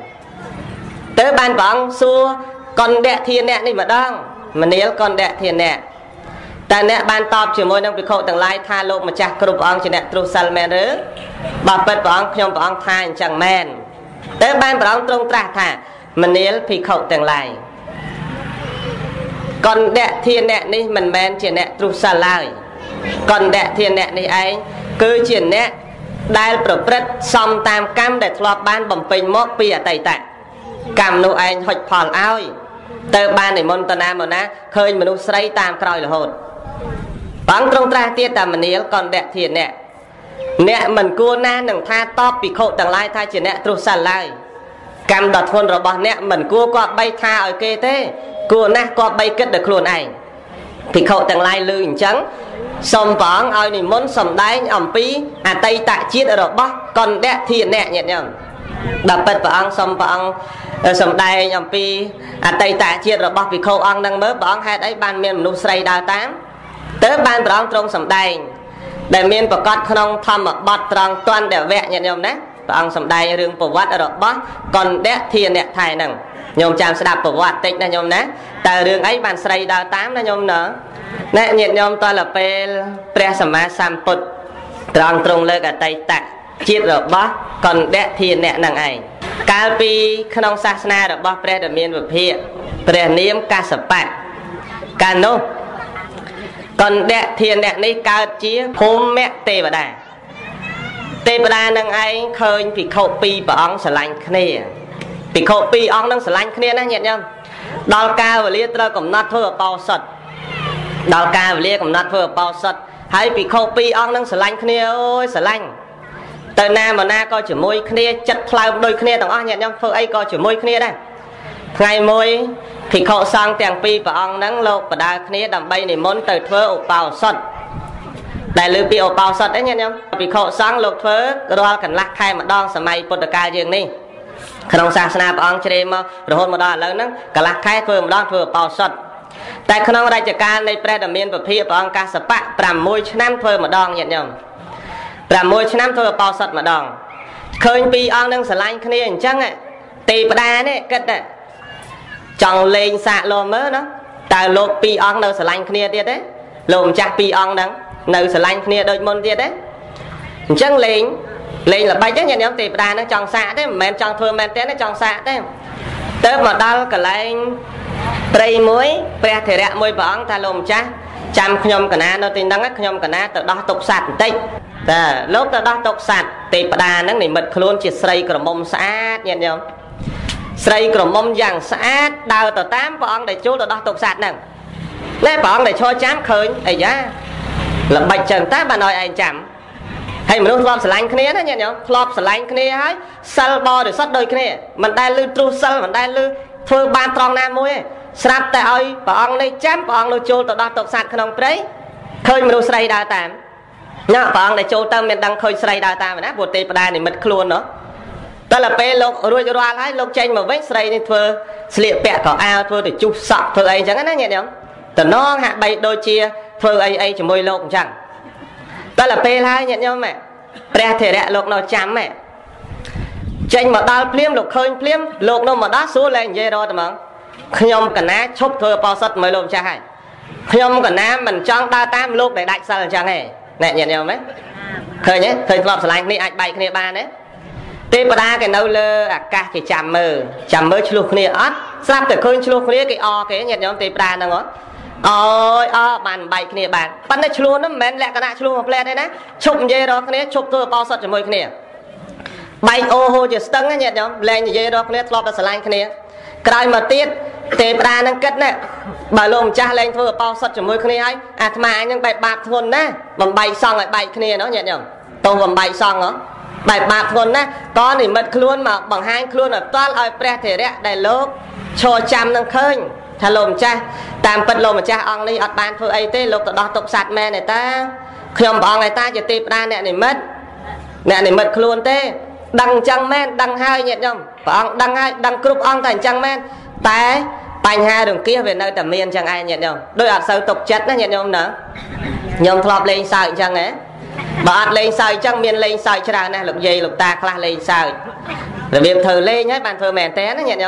ទៅបានព្រះអង្គសួរកណ្ដៈធានៈនេះម្ដងមនាលកណ្ដៈធានៈแต่เนี่ยบ้านตอบเชื่อมวยนั่งไปโคต่างไล่ท่าโลกมาจากกรุบอังเช่นเนี่ยตรุสัลแมนหรือบาเป็ดอังขยมอังท่าจังแมนแต่บ้านอังตรงตราท่ามันเนี้ยพี่โคต่างไล่ก่อนเดะเทียนเนี่ยนี่มันแมนเช่นเนี่ยตรุสัลไล่ก่อนเดะเทียนเนี่ยนี่ไอ้คือเช่นเนี่ยได้ประพฤติซ้อมตามกรรมแต่ทลอบบ้านบ่มเป็นมอกปีอะไตแต่กรรมนู้ไอ้หดผ่อนเอาเติมบ้านในมณฑลมานะเคยมนุษย์ใส่ตามครอยหรือหดปังตรงตราเตี้ยแต่มันเนี้ยก่อนเดะเทียนเนี่ยมันกูน่าหนึ่งท่าตอบปีโคต่างไล่ท่าเช่นเนี่ยตรุสัลไล่กรรมดัดทนระบอบเนี่ยมันกูก็ใบท่าเอาเกเต้กูนะก็ใบเกิดเดือดครูนไอ้ปีโคต่างไล่ลืมจังสมปองเอาหนึ่งมนสมได้อ่ำปีอาไตตะชีดระบอบก่อนเดะเทียนเนี่ยเนี่ยดับเป็ดปองสมปองสมได้อ่ำปีอาไตตะชีดระบอบปีโคอังดังเมื่อปองให้ได้บ้านเมียนมนุษย์ใส่ดาวตามเติมบ้านปองตรงสมได้แต่เมียนประกอบขนมทำบัดตรองต้นเดวแวะเนี่ยนะปองสมได้เรื่องประวัติระบอบก่อนเดะเทียนเนี่ยไทยหนึ่งโยมจำสดับประวัติติดนะโยมนะแต่เรื่องไอ้บ้านใส่ดาวตามนะโยมเนอะเนี่ยnhiệt nhomตัวละเป็นพระสัมมาสัมพุทธตรองตรงเลยกับไตตะจิตระบะก่อนเดะเทียนเนี่ยนางไอการปีขนมศาสนาระบะพระดำเนินแบบเพียพระนิยมกาสปะการโนก่อนเดะเทียนเนี่ยนี่การเจี๊ยภูมิแม่เตวดานางไอเคยปีเข้าปีปะองสลังคเนียปีเข้าปีองนั่งสลังคเนียนะnhiệt nhomดอลกาเวลีตระกับนัดเพื่อเป่าสดดาวการเรียกกำนัดเพื่อเป่าสัตว์ให้ปีเข้าปีอ่องนั่งสลังគ្នាโอ้ยสลังแต่หน้ามาหน้าก็จะมวยគ្នាจัดพลายโดยគ្នាต่างอ้อเนี่ยยังเพื่อไอ้ก็จะมวยគ្នាได้ไงมวยปีเข้าสร้างแต่งปีปะอ่องนั่งโลกประดาគ្នាดำใบในมนต์เติร์เพื่อเป่าสัตว์แต่ลืมปีเป่าสัตว์ได้เนี่ยยังปีเข้าสร้างโลกเพื่อรอกันลักใครมาดองสมัยพุทธกาลอย่างนี้ขนมศาสนาปะอ่องเฉลยมาโดนมาดองแล้วนั่งกันลักใครเพื่อมาดองเพื่อเป่าสัตว์แต่ขนมราชการในประเด็นประเภทปองกาสปะปรำมวยชนะเพิ่มมาดองอย่างนี้ปรำมวยชนะเพิ่มเป่าสัตว์มาดองเคยปีอ่างนั่งสลายคณีอย่างจังอ่ะตีประดาเนี่ยก็ได้จังเลงสะลมเมื่อเนาะแต่โลกปีอ่างนั่งสลายคณีเดียดเด้ลมจากปีอ่างนั่งนั่งสลายคณีโดยมนเดียดเด้จังเลงlà bay chứอย่างตีประดานั่งจังสะได้แมนจังเพิ่มแมนเต้นั่งจังสะได้เติมมาดาวกับเลงปรีมวยเปรี้ยเถระมวยบ้องทาลมจ้าจำขยมกันนะเราติดดังขยมกันนะตัวดอกตกสัตว์ติดแต่โลกตัวดอกตกสัตว์ตีประดานั่งในมัดคล้วนจิตใส่กระมมสะอาดเนี่ยโยมใส่กระมมอย่างสะอาดดาวตัวตามบ้องได้จูตัวดอกตกสัตว์นั่งแม่บ้องได้ช่วยจ้ำเคยไอ้ยะลำบากจังตาบ้านน้อยไอ้จำให้มนุษย์รอบสลายคณีนะเนี่ยโยมรอบสลายคณีให้ซัลบอหรือซัดโดยคณีมันได้ลือตรูซัลมันได้ลือเพื่อบานตรองน้ำมวยสลับแต่เอาปะองในจ้ำปะองในโจลตัวดอกตกสัตว์ขนมเปรี้ยเคยมนุษย์ใส่ดาวตามเนาะปะองในโจลเติมเป็นดังเคยใส่ดาวตามนะบทเตปดาเนี่ยมันคล้วนเนาะแต่ละเป้ลกรวยจะรวยให้ลกเจนมาไว้ใส่ในเธอเสียแปะต่อเอาเธอแต่จุกสับเธอไอ้จังนั้นเนี่ยเนาะแต่น้องหาใบโดยเชียเธอไอ้จะมวยโลกจังแต่ละเป้ให้เนี่ยเนาะแม่แปรเทระโลกเราจำแม่เจนมาดาวเพลียมโลกเคยเพลียมโลกเรามาดาวสู้แรงเยอะรอแต่มั้งขยมกันนะชบเธอเป่าสัตว์ไม่ลมใช่ไหมขยมกันนะมันจ้องตาตามลูกได้ได้สัตว์จังไงเนี่ยเห็นไหมเคยเนี่ยเคยรอบสลายนี่ไอ้ใบนี่บ้านเนี่ยตีปลาcái nâu lơ à cả cái chạm mơ chluộc này ớt sắp từ khơi chluộc này cái o cái nhiệt nhómตีปลานั่งเหรอôi bànใบนี่bànปั้นได้ชลูน้ำแมนแหละกระดาษชลูมาแปลได้นะชุบเยอะรอกนี่ชุบตัวเป่าสัตว์จะมวยนี่ใบโอโหจะสตังเนี่ยnhómแรงเยอะรอกนี่รอบสลายนี่กลายมาตีตีปลานั่งกัดเนี่ยบาลมจ้าแรงตัวเป่าสัตว์จะมวยนี่ไอ้อาตมายังใบบาปทนนะบำใบซองไอ้ใบนี่เนาะเนี่ยnhómตัวบำใบซองเหรอใบบาปทนนะตอนนี้มันคล้วนมาบังหางคล้วนแบบต้อนเอาแปรเถระได้โลกโชว์จำนั่งเคยถ้าลมจ้าตามปัดลมจ้าองนี่อัดบานเพื่อไอ้เต้ลกตะดอกตกสัตว์แม่เนี่ยตาขยมบองไอ้ตาจะตีปลาเนี่ยนี่มัดคล้วนเต้ดังจังแม่ดังhai nhiệt nhom bongดังhaiดังกรุบองthànhจังแม่แต่ปัญหาตรงกี้về nơi tầm miênจังไอ้nhiệt nhomโดยอัดเสาตกจัดนะnhiệt nhomเนอะnhomทลอบเลงสายจังไงบ่อัดเลงสายจังเมียนเลงสายชรานะหลบยีหลบตาคลาเลงสายระเบียบเธอเลงให้bànเธอแม่แต้นะnhiệt nhom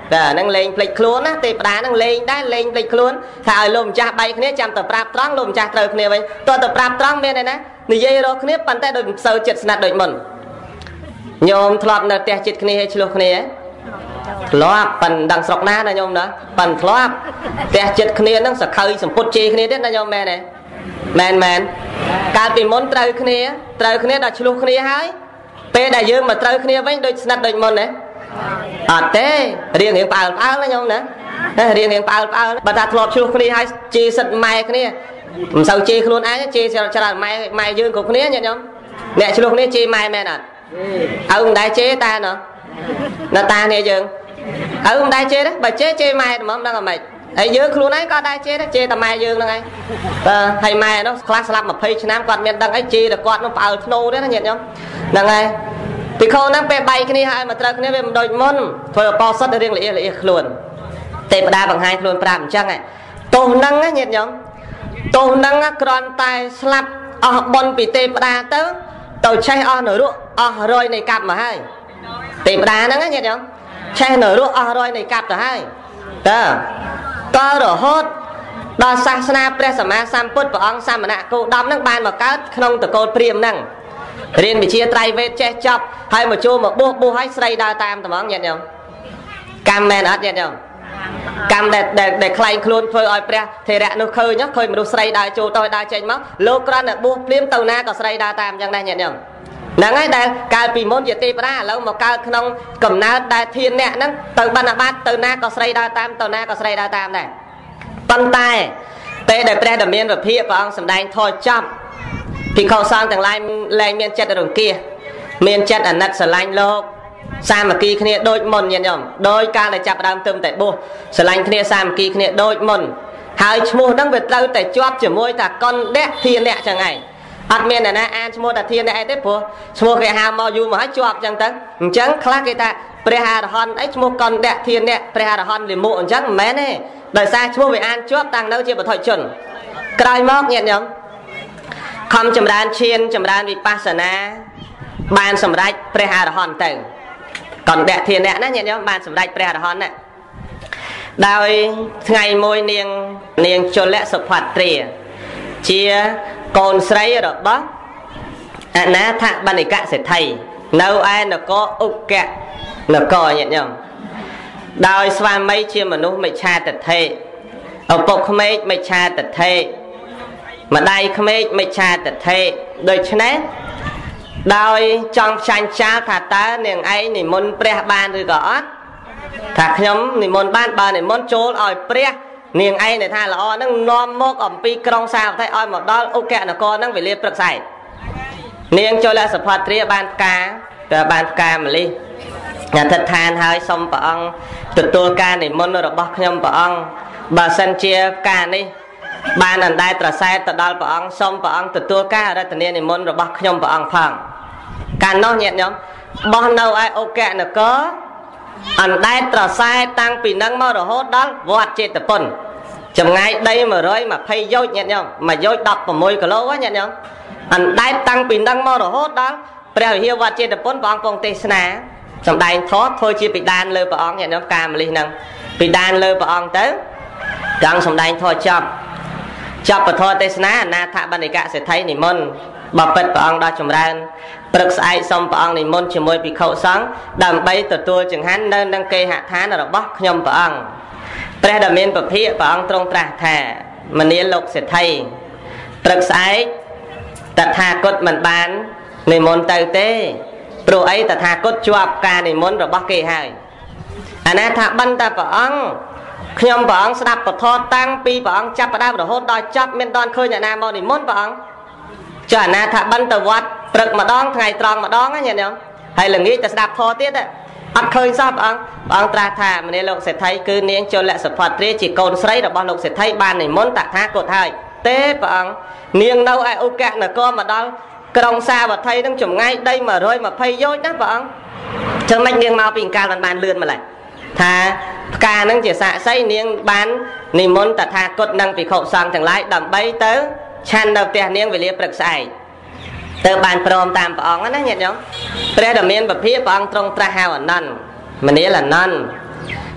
តែនឹងលេងភ្លេចខ្លួនណាទេវតានឹងលេងដែរលេងភ្លេចខ្លួនថាឲ្យលោកម្ចាស់បែកគ្នាចាំទៅប្រាប់ត្រង់លោកម្ចាស់ត្រូវគ្នាវិញតើទៅប្រាប់ត្រង់មានឯណានិយាយរកគ្នាប៉ុន្តែដូចមិនសូវចិត្តស្និទ្ធដូចមុនញោមធ្លាប់នៅផ្ទះចិត្តគ្នាឲ្យឆ្លោះគ្នាធ្លាប់ប៉ុន្តែដឹងស្រុកណាណាញោមណាប៉ុន្តែធ្លាប់ផ្ទះចិត្តគ្នាហ្នឹងសខើសម្ពុតជេរគ្នាទៀតណាញោមមែនទេមែនកាលពីមុនត្រូវគ្នាដល់ឆ្លោះគ្នាហើយពេលដែលយើងមកត្រូវគ្នាវិញដូចស្និទ្ធដូចមុនណាអត់ទេរៀងផ្អើលណាញោមណារៀងផ្អើលបើថាធ្លាប់ឆ្លោះគ្នាហើយជេរសិតម៉ែគ្នាមិនសូវជេរខ្លួនឯងជេរច្រើនម៉ែយើងគ្រប់គ្នាញាតិញោមអ្នកឆ្លោះគ្នាជេរម៉ែមែនអត់ឪមិនដែរជេរតាណោះនៅតាគ្នាយើងឪមិនដែរជេរទេបើជេរម៉ែហ្មងដឹងអត់ម៉េចហើយយើងខ្លួនឯងក៏ដែរជេរតែម៉ែយើងហ្នឹងឯងបាទហើយម៉ែនោះខ្លះស្លាប់20ឆ្នាំគាត់មានដឹងអីជេរតែគាត់នោះផ្អើលធ្នូទេណាញាតិញោមហ្នឹងហើយពីខោហ្នឹងពេលបែកគ្នាហើយមកត្រូវគ្នាវាមិនដូចមុនធ្វើអបោសិតរៀងល្អៀខ្លួនទេវតាបង្ហាញខ្លួនប្រាប់អញ្ចឹងទោសហ្នឹងញាតិញោមទោសហ្នឹងគ្រាន់តែស្លាប់អស់បុណ្យពីទេវតាទៅឆេះអស់នរកអស់រយនៃកាប់មកហើយទេវតាហ្នឹងញាតិញោមឆេះនរកអស់រយនៃកាប់ទៅហើយតើក៏រហូតដល់សាសនាព្រះសម្មាសម្ពុទ្ធព្រះអង្គសមណៈគោដមហ្នឹងបានមកកើតក្នុងតកូលព្រាហ្មណ៍ហ្នឹងរៀនវិជាត្រៃវេទចេះចប់ហើយមកចូលមកបួសឲ្យស្រីដើរតាមត្មងញាតិញោមកម្មមែនអត់ញាតិញោមកម្មដែលខ្លែងខ្លួនធ្វើឲ្យព្រះថេរៈនោះឃើញមនុស្សស្រីដើរចូលទៅដើរចេញមកលោកគ្រាន់តែបួសព្រាហ្មណ៍ទៅណាក៏ស្រីដើរតាមអញ្ចឹងដែរញាតិញោមហ្នឹងហើយដែលកាលពីមុនជាទេវតាឥឡូវមកកើតក្នុងកំណើតដែលធានអ្នកហ្នឹងទៅបណ្ឌបាតទៅណាក៏ស្រីដើរតាមទៅណាក៏ស្រីដើរតាមដែរប៉ុន្តែពេលដែលព្រះដ៏មានវិភាកព្រះអង្គសម្ដែងធម៌ចប់ភិក្ខុសង្ឃទាំងឡាយលែងមានចិត្តរង្គៀសមានចិត្តអាណិតស្រឡាញ់លោកសាមគ្គីគ្នាដូចមុនញាតិញោមដោយការដែលចាប់ដើមទឹមតែបួសស្រឡាញ់គ្នាសាមគ្គីគ្នាដូចមុនហើយឈ្មោះហ្នឹងវាត្រូវតែជាប់ជាមួយថាកុនដៈធានៈចឹងឯងអត់មានអ្នកណាអានឈ្មោះតាធានៈអីទេព្រោះឈ្មោះគេហៅមកយូរមកហើយជាប់ចឹងទៅអញ្ចឹងខ្លះគេថាព្រះអរហន្តអីឈ្មោះកុនដៈធានៈព្រះអរហន្តលិមុអញ្ចឹងមិនមែនទេដោយសារឈ្មោះវាអានជាប់តាំងនៅជាបុថុជនក្រោយមកញាតិញោមខំចម្រើនឈានចម្រើនវិបស្សនាបានសម្រេចព្រះអរហន្តទៅកណ្ដៈធានៈណាញាតិញោមបានសម្រេចព្រះអរហន្តណាដោយថ្ងៃមួយនាងជលៈសុផាត្រាជាកូនស្រីរបស់អនាថបណ្ឌិកសេដ្ឋីនៅឯនគរឧកៈនគរញាតិញោមដោយស្វាមីជាមនុស្សមិច្ឆាទិដ្ឋិឪពុកក្មេកមិច្ឆាទិដ្ឋិម្ដាយក្មេកមិច្ឆាទិដ្ឋិដូច្នេះដោយចង់ផ្ចាញ់ចាលថាតើនាងឯងនិមន្តព្រះបានឬក៏អត់ថាខ្ញុំនិមន្តបានបើនិមន្តចូលឲ្យព្រះនាងឯងដែលថាល្អហ្នឹងនាំមកអំពីក្រុងសាវត្ថីឲ្យមកដល់ឧកៈនគរហ្នឹងវេលាព្រឹកស្អែកនាងចូលសុផាត្រាបានផ្កាម្លិះអធិដ្ឋានហើយសូមព្រះអង្គទទួលការនិមន្តរបស់ខ្ញុំព្រះអង្គបើសិនជាផ្កានេះបានអណ្ដែតត្រសែតទៅដល់ព្រះអង្គសូមព្រះអង្គទទួលការរតនានិមន្តរបស់ខ្ញុំព្រះអង្គផងកាលនោះញាតិញោមបោះនៅឯឧកៈនគរអណ្ដែតត្រសែតតាំងពីនឹងមករហូតដល់វត្តចេតពុនចម្ងាយដី120យោជញាតិញោមមួយយោជ16គីឡូញាតិញោមអណ្ដែតតាំងពីនឹងមករហូតដល់ព្រះវិហារវត្តចេតពុនព្រះអង្គគង់ទេសនាសម្ដែងធម៌ធ្វើជាពិដានលើព្រះអង្គញាតិញោមការម្លិះហ្នឹងពិដានលើព្រះអង្គទៅចង់សម្ដែងធម៌ចប់ពធទេសនាអនាថបណ្ឌិកសេដ្ឋីនិមន្តបបិទ្ធព្រះអង្គដល់ចម្រើនព្រឹកស្អែកសូមព្រះអង្គនិមន្តជាមួយភិក្ខុសង្ឃដើម្បីទទួលចង្ហាន់នៅនឹងគេហដ្ឋានរបស់ខ្ញុំព្រះអង្គព្រះដ៏មានពភាកព្រះអង្គទ្រង់ត្រាស់ថាមនាលោកសេដ្ឋីព្រឹកស្អែកតថាគតមិនបាននិមន្តទៅទេព្រោះអីតថាគតជាប់ការនិមន្តរបស់គេហើយអនាថបណ្ឌិតព្រះអង្គខ្ញុំព្រះអង្គស្ដាប់ពធតាំងពីព្រះអង្គចាប់ផ្ដើមរហូតដល់ចប់មានដល់ឃើញអ្នកណាមកនិមន្តព្រះអង្គចុះអនាថបណ្ឌិតទៅវត្តព្រឹកម្ដងថ្ងៃត្រង់ម្ដងណាញាតិញោមហើយល្ងាចទៅស្ដាប់ធម៌ទៀតអត់ឃើញសោះព្រះអង្គត្រាស់ថាមនាលោកសេដ្ឋីគឺនាងជលៈសុផាត្រាជាកូនស្រីរបស់លោកសេដ្ឋីបាននិមន្តតថាគតហើយទេព្រះអង្គនាងនៅឯឧកៈនគរមកដល់ក្រុងសាវត្ថីនឹងចម្ងាយដី120យោជណាព្រះអង្គចឹងមិននាងមកពីកាលបានលឿនម្ល៉េះថាផ្កាហ្នឹងជាសាក្សីនាងបាននិមន្តតថាគតនិងភិក្ខុសង្ឃទាំងឡាយដើម្បីទៅឆាន់នៅផ្ទះនាងវេលាព្រឹកស្អែកទៅបានព្រមតាមព្រះអង្គណាញាតិញោមព្រះដ៏មានពភាកព្រះអង្គទ្រង់ត្រាស់ហៅអនន្តមនាលអនន្ត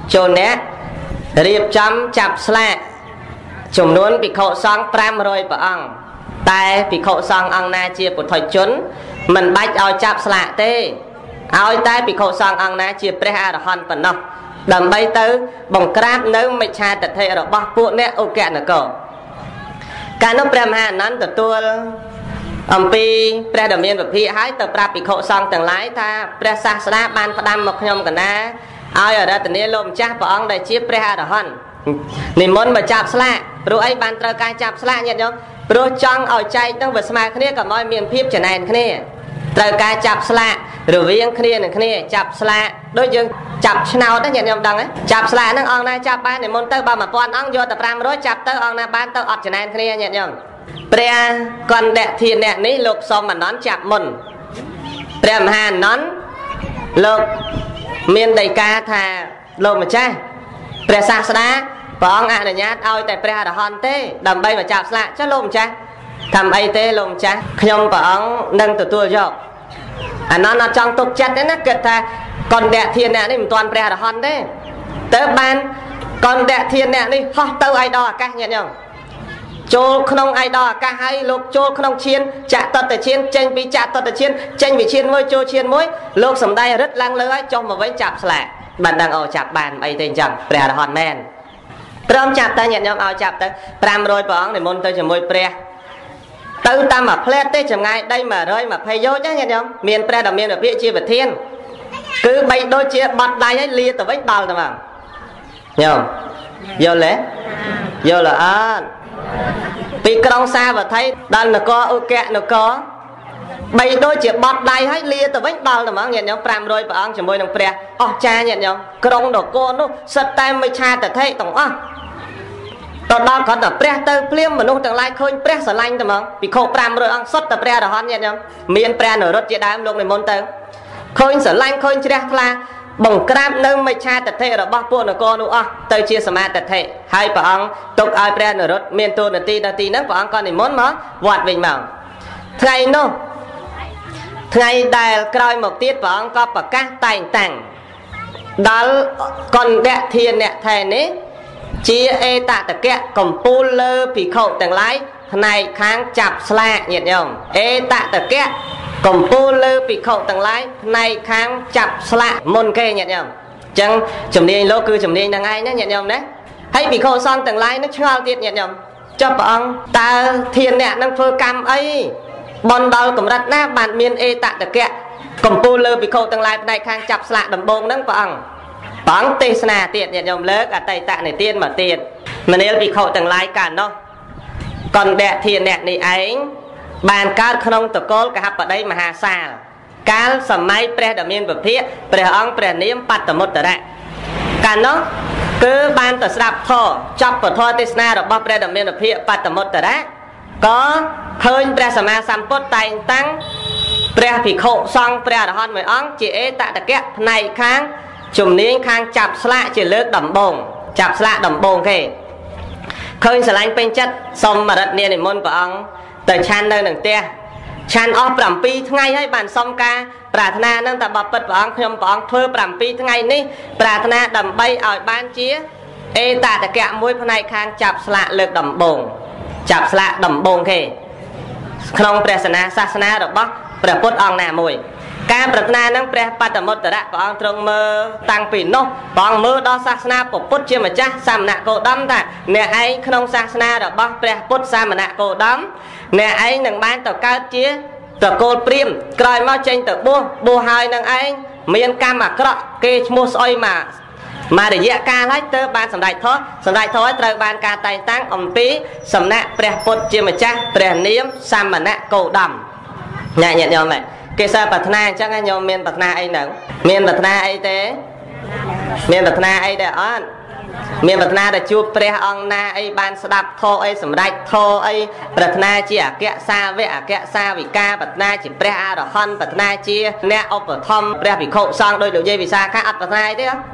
ចូលអ្នករៀបចំចាប់ស្លាកចំនួនភិក្ខុសង្ឃ500ព្រះអង្គតែភិក្ខុសង្ឃអង្គណាជាពុទ្ធិជនមិនបាច់ឲ្យចាប់ស្លាកទេឲ្យតែភិក្ខុសង្ឃអង្គណាជាព្រះអរហន្តប៉ុណ្ណោះដើម្បីទៅបង្ក្រាបនៅមិច្ឆាទិដ្ឋិរបស់ពួកអ្នកឧគនកោកាលនោះព្រះមហាអនន្តទទួលអំពីព្រះដ៏មានពភាកហើយទៅប្រាប់ភិក្ខុសង្ឃទាំងឡាយថាព្រះសាស្តាបានផ្ដាំមកខ្ញុំកណាឲ្យអរតនាលោកម្ចាស់ព្រះអង្គដែលជាព្រះអរហន្តនិមន្តមកចាប់ស្លាកព្រោះអីបានត្រូវការចាប់ស្លាកញាតិញោមព្រោះចង់ឲ្យចែកទៅវាស្មើគ្នាកុំឲ្យមានភាពចំណែនគ្នាត្រូវការចាប់ស្លាករវាងគ្នានឹងគ្នាចាប់ស្លាកដូចយើងចាប់ឆ្នោតណាញាតិញោមដឹងទេចាប់ស្លាកហ្នឹងអង្គណាចាប់បាននិមន្តទៅបើ1000អង្គយកតែ500ចាប់ទៅអង្គណាបានទៅអត់ចំណែនគ្នាញាតិញោមព្រះកណ្ដធានៈនេះលោកសុំអនន្តចាប់មុនព្រះមហាអនន្តលោកមានដីកាថាលោកម្ចាស់ព្រះសាស្តាព្រះអង្គអនុញ្ញាតឲ្យតែព្រះអរហន្តទេដើម្បីមកចាប់ស្លាកចុះលោកម្ចាស់ធ្វើអីទេលោកម្ចាស់ខ្ញុំព្រះអង្គនឹងទទួលយកអានន្តអត់ចង់ទុកចិត្តទេណាគិតថាកណ្ដធានៈនេះមិនទាន់ព្រះអរហន្តទេទៅបានកណ្ដធានៈនេះហោះទៅឯដល់អាកាសញាតិញោមចូលក្នុងឯដល់អាកាសហើយលោកចូលក្នុងឈានចតុតឈានចេញពីចតុតឈានចេញពីឈានមួយចូលឈានមួយលោកសំដែងរិទ្ធឡើងលើហើយចុះមកវិញចាប់ស្លាកបានដឹងអូចាប់បានអីទេអញ្ចឹងព្រះអរហន្តមែនព្រមចាប់ទៅញាតិញោមឲ្យចាប់ទៅ500ព្រះអង្គនិមន្តទៅជាមួយព្រះទៅតាមមួយផ្លែតទេចម្ងាយដី120យោជណាញាតិញោមមានព្រះដ៏មានពភាកជាប្រធានគឺបីដូចជាបាត់ដៃហើយលាទៅវិញដល់ទៅមកញោមយល់ទេយល់អត់ពីក្រុងសាវត្ថីដល់នគរឧគនគរបីដូចជាបាត់ដៃហើយលាទៅវិញដល់ទៅមកញាតិញោម500ព្រះអង្គជាមួយនឹងព្រះអស្ចារ្យញាតិញោមក្រុងនគរនោះសិតតែមិច្ឆាទិដ្ឋិទាំងអស់ទៅដល់គាត់តែព្រះទៅភ្លាមមនុស្សទាំងឡាយឃើញព្រះស្រឡាញ់តែហ្មងភិក្ខុ500អង្គសុទ្ធតែព្រះអរហន្តញាតិញោមមានព្រះនរុត្តជាដើមលោកនិមន្តទៅឃើញស្រឡាញ់ឃើញជ្រះថ្លាបង្ក្រាបនៅមិច្ឆាទិដ្ឋិរបស់ពួកនគរនោះអស់ទៅជាសមាទិដ្ឋិហើយព្រះអង្គទុកឲ្យព្រះនរុត្តមានតួនាទីនៅទីហ្នឹងព្រះអង្គក៏និមន្តមកវត្តវិញមកថ្ងៃនោះថ្ងៃដែលក្រោយមកទៀតព្រះអង្គក៏ប្រកាសតែងតាំងដល់កណ្ដធានៈថែនេះជាអេតតកៈកំពូលលើភិក្ខុទាំងឡាយផ្នែកខាងចាប់ស្លាកញាតិញោមអេតតកៈកំពូលលើភិក្ខុទាំងឡាយផ្នែកខាងចាប់ស្លាកមុនគេញាតិញោមអញ្ចឹងជំនាញលោកគឺជំនាញហ្នឹងឯងណាញាតិញោមណាហើយភិក្ខុសង្ឃទាំងឡាយនឹងឆ្ងល់ទៀតញាតិញោមចុះព្រះអង្គតើធានៈនឹងធ្វើកម្មអីបនដល់កម្រិតណាបានមានអេតតកៈកំពូលលើភិក្ខុទាំងឡាយផ្នែកខាងចាប់ស្លាកដំបងហ្នឹងព្រះអង្គទេសនាទៀតញាតិញោមលើកអតីតនិទានមកទៀតមនាលភិក្ខុទាំងឡាយកាលនោះកណ្ដធានៈនេះឯងបានកើតក្នុងតកូលកហបតីមហាសាលកាលសម័យព្រះដ៏មានពភាកព្រះអង្គព្រះនាមបត្តមុត្តរៈកាលនោះគឺបានទៅស្ដាប់ធម៌ចប់ពធទេសនារបស់ព្រះដ៏មានពភាកបត្តមុត្តរៈក៏ឃើញព្រះសម្មាសម្ពុទ្ធតែងតាំងព្រះភិក្ខុសង្ឃព្រះអរហន្តមួយអង្គជាអេតតកៈផ្នែកខាងជំនាញខាងចាប់ស្លាកជាលើកដំបងចាប់ស្លាកដំបងគេឃើញស្រឡាញ់ពេញចិត្តសូមមរិទ្ធនានិមន្តព្រះអង្គទៅឆាន់នៅនឹងផ្ទះឆាន់អស់7ថ្ងៃហើយបានសុំការប្រាថ្នានឹងតែបបិទ្ធព្រះអង្គខ្ញុំព្រះអង្គធ្វើ7ថ្ងៃនេះប្រាថ្នាដើម្បីឲ្យបានជាអេតតកៈមួយផ្នែកខាងចាប់ស្លាកលើកដំបងចាប់ស្លាកដំបងគេក្នុងព្រះសាសនារបស់ព្រះពុទ្ធអង្គណាមួយការប្រាថ្នានឹងព្រះបត្តមុត្តរៈព្រះអង្គទ្រង់មើលតាំងពីនោះព្រះអង្គមើលដល់សាសនាពុទ្ធជាម្ចាស់សាមណគោតមថាអ្នកឯងក្នុងសាសនារបស់ព្រះពុទ្ធសាមណគោតមអ្នកឯងនឹងបានទៅកើតជាតកូលព្រាហ្មណ៍ក្រោយមកចេញទៅបួសហើយនឹងឯងមានកម្មអាក្រក់គេឈ្មោះស្អុយមករយៈកាលហើយទៅបានសម្ដេចធម៌ឲ្យត្រូវបានការតែងតាំងអំពីសំណាក់ព្រះពុទ្ធជាម្ចាស់ព្រះនាមសាមណគោតមញាតិញោមគេសើប្រាថ្នាអញ្ចឹងញោមមានប្រាថ្នាអីនៅមានប្រាថ្នាអីទេមានប្រាថ្នាអីដែរអត់មានប្រាថ្នាទៅជួបព្រះអង្គណាអីបានស្ដាប់ធម៌អីសម្រេចធម៌អីប្រាថ្នាជាអគ្គសាវកអគ្គសាវិកាប្រាថ្នាជាព្រះអរហន្តប្រាថ្នាជាអ្នកឧបត្ថម្ភព្រះភិក្ខុសង្ឃដោយលោកយាយវិសាខាអត់ប្រាថ្នាអីទេ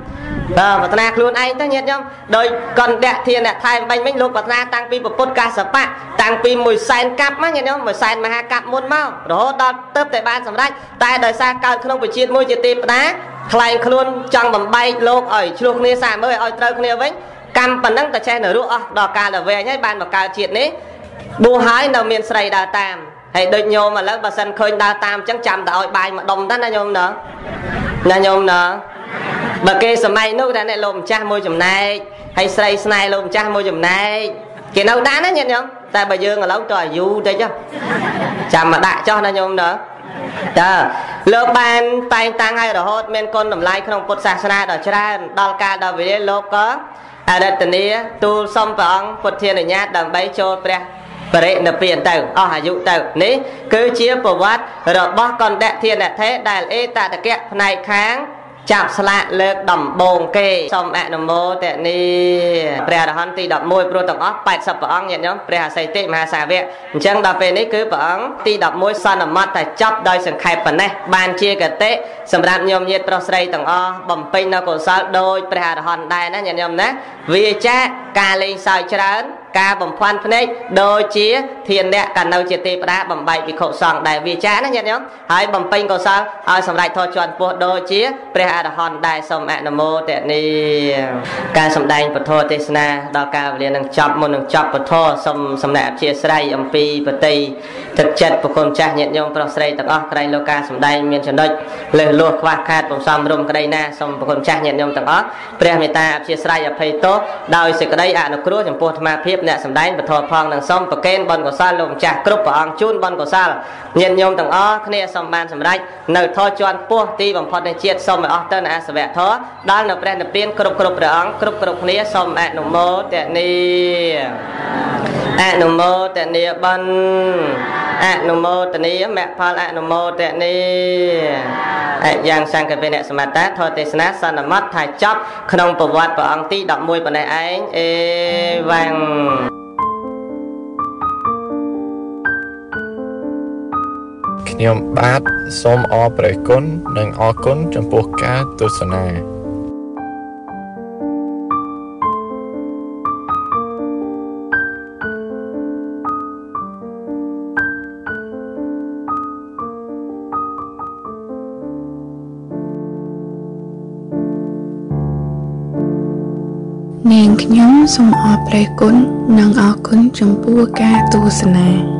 ប្រាថ្នាខ្លួនឯងទៅញាតិញោមដោយកណ្ដៈធានអ្នកថែមបាញ់មិញលោកប្រាថ្នាតាំងពីពុទ្ធកាសបៈតាំងពី1សែនកាប់មកញាតិញោម1សែនមហាកាប់មុនមករហូតដល់ទៅតែបានសម្រេចតែដោយសារកើតក្នុងវិជាតិមួយជាទេវតាខ្លែងខ្លួនចង់បំបែកលោកឲ្យឆ្លោះគ្នាសាមើលឲ្យត្រូវគ្នាវិញកម្មប៉ុណ្ណឹងតែចេះនៅរស់អស់ដល់កាលដល់វែងហើយបានមកកើតជាតិនេះបួសហើយនៅមានស្រីដើរតាមហើយដូចញោមឥឡូវបើសិនឃើញដើរតាមអញ្ចឹងចាំតែឲ្យបាយមកដុំទៅណាញោមណាញោមណាបើគេសម័យនោះតែអ្នកលោកម្ចាស់មួយចំណែកហើយស្រីស្នេហ៍លោកម្ចាស់មួយចំណែកគេនៅដាក់ណាញាតិញោមតែបើយើងឥឡូវទៅអាយុតិចចាំមកដាក់ចោះណាញោមណាតើលោកបានតែងតាំងឲ្យរហូតមានគុណតម្លៃក្នុងពុទ្ធសាសនាដ៏ច្រើនដល់កាលដល់វេលាលោកក៏អរិទ្ធនាទូលសុំព្រះអង្គពុទ្ធានុញ្ញាតដើម្បីចូលព្រះបរិនិព្វានទៅអស់អាយុទៅនេះគឺជាប្រវត្តិរបស់កណ្ដធានថេដែលអេតតកៈផ្នែកខាងចាប់ស្លាកលើកដំបងគេសូមអនុមោទនីព្រះអរហន្តទី11ព្រោះទាំងអស់80ព្រះអង្គញាតិញោមព្រះអសិតិមហាសាវកអញ្ចឹងដល់ពេលនេះគឺព្រះអង្គទី11សន្មតតែចប់ដោយសង្ខេបប៉ុណ្ណេះបានជាកតិសម្រាប់ញោមញាតិប្រុសស្រីទាំងអស់បំពេញនៅកុសលដោយព្រះអរហន្តដែរណាញាតិញោមណាវាចាការលេងសើចច្រើនការបំផ្លាញភ្នែកដូចជាធានអ្នកក៏នៅជាទេវតាបំបែកវិខុសង្ឃដែលវាចាណាញាតិញោមហើយបំពេញកុសលឲ្យសម្រេចធម៌ជាន់ពោះដូចជាព្រះអរហន្តដែរសូមអនុមោទនីការសម្ដែងពធទេសនាដល់ការវេលានឹងចប់មុននឹងចប់ពធសូមសំណាក់អធិស្ឋានអំពីបតីទឹកចិត្តប្រគុណចាស់ញាតិញោមប្រុសស្រីទាំងអស់ក្រែងលោកការសម្ដែងមានចំណុចលើសលោះខ្វះខាតបំសំរុំក្តីណាសូមប្រគុណចាស់ញាតិញោមទាំងអស់ព្រះមេត្តាអធិស្ឋានអភ័យទោសដោយសេចក្តីអនុគ្រោះចំពោះអាត្មាភាពអ្នកសម្ដែងពធផងនឹងសូមប្រកេនបុណ្យកុសលលោកម្ចាស់គ្រប់ព្រះអង្គជូនបុណ្យកុសលញាតិញោមទាំងអស់គ្នាសូមបានសម្រេចនៅធម៌ជាន់ពោះទីបំផុតនៃជាតិសូមឲ្យអស់ទៅនៅអសវៈធម៌ដល់នៅព្រះនិព្វានគ្រប់ព្រះអង្គគ្រប់គ្នាសូមអនុមោទនីអនុមោទនីបណ្ណអនុមោទនីមគ្គផលអនុមោទនីយ៉ាងសង្ឃវិនៈសមត្តាធម៌ទេសនាសន្មតថាចប់ក្នុងប្រវត្តិព្រះអង្គទី11ប៉ុណ្ណេះឯងអេវ៉ាំង
ខ្ញុំបាទសូមអរព្រះគុណនិងអរគុណចំពោះការទស្សនា
នាងខ្ញុំសូមអរព្រះគុណនិងអរគុណចំពោះការទស្សនា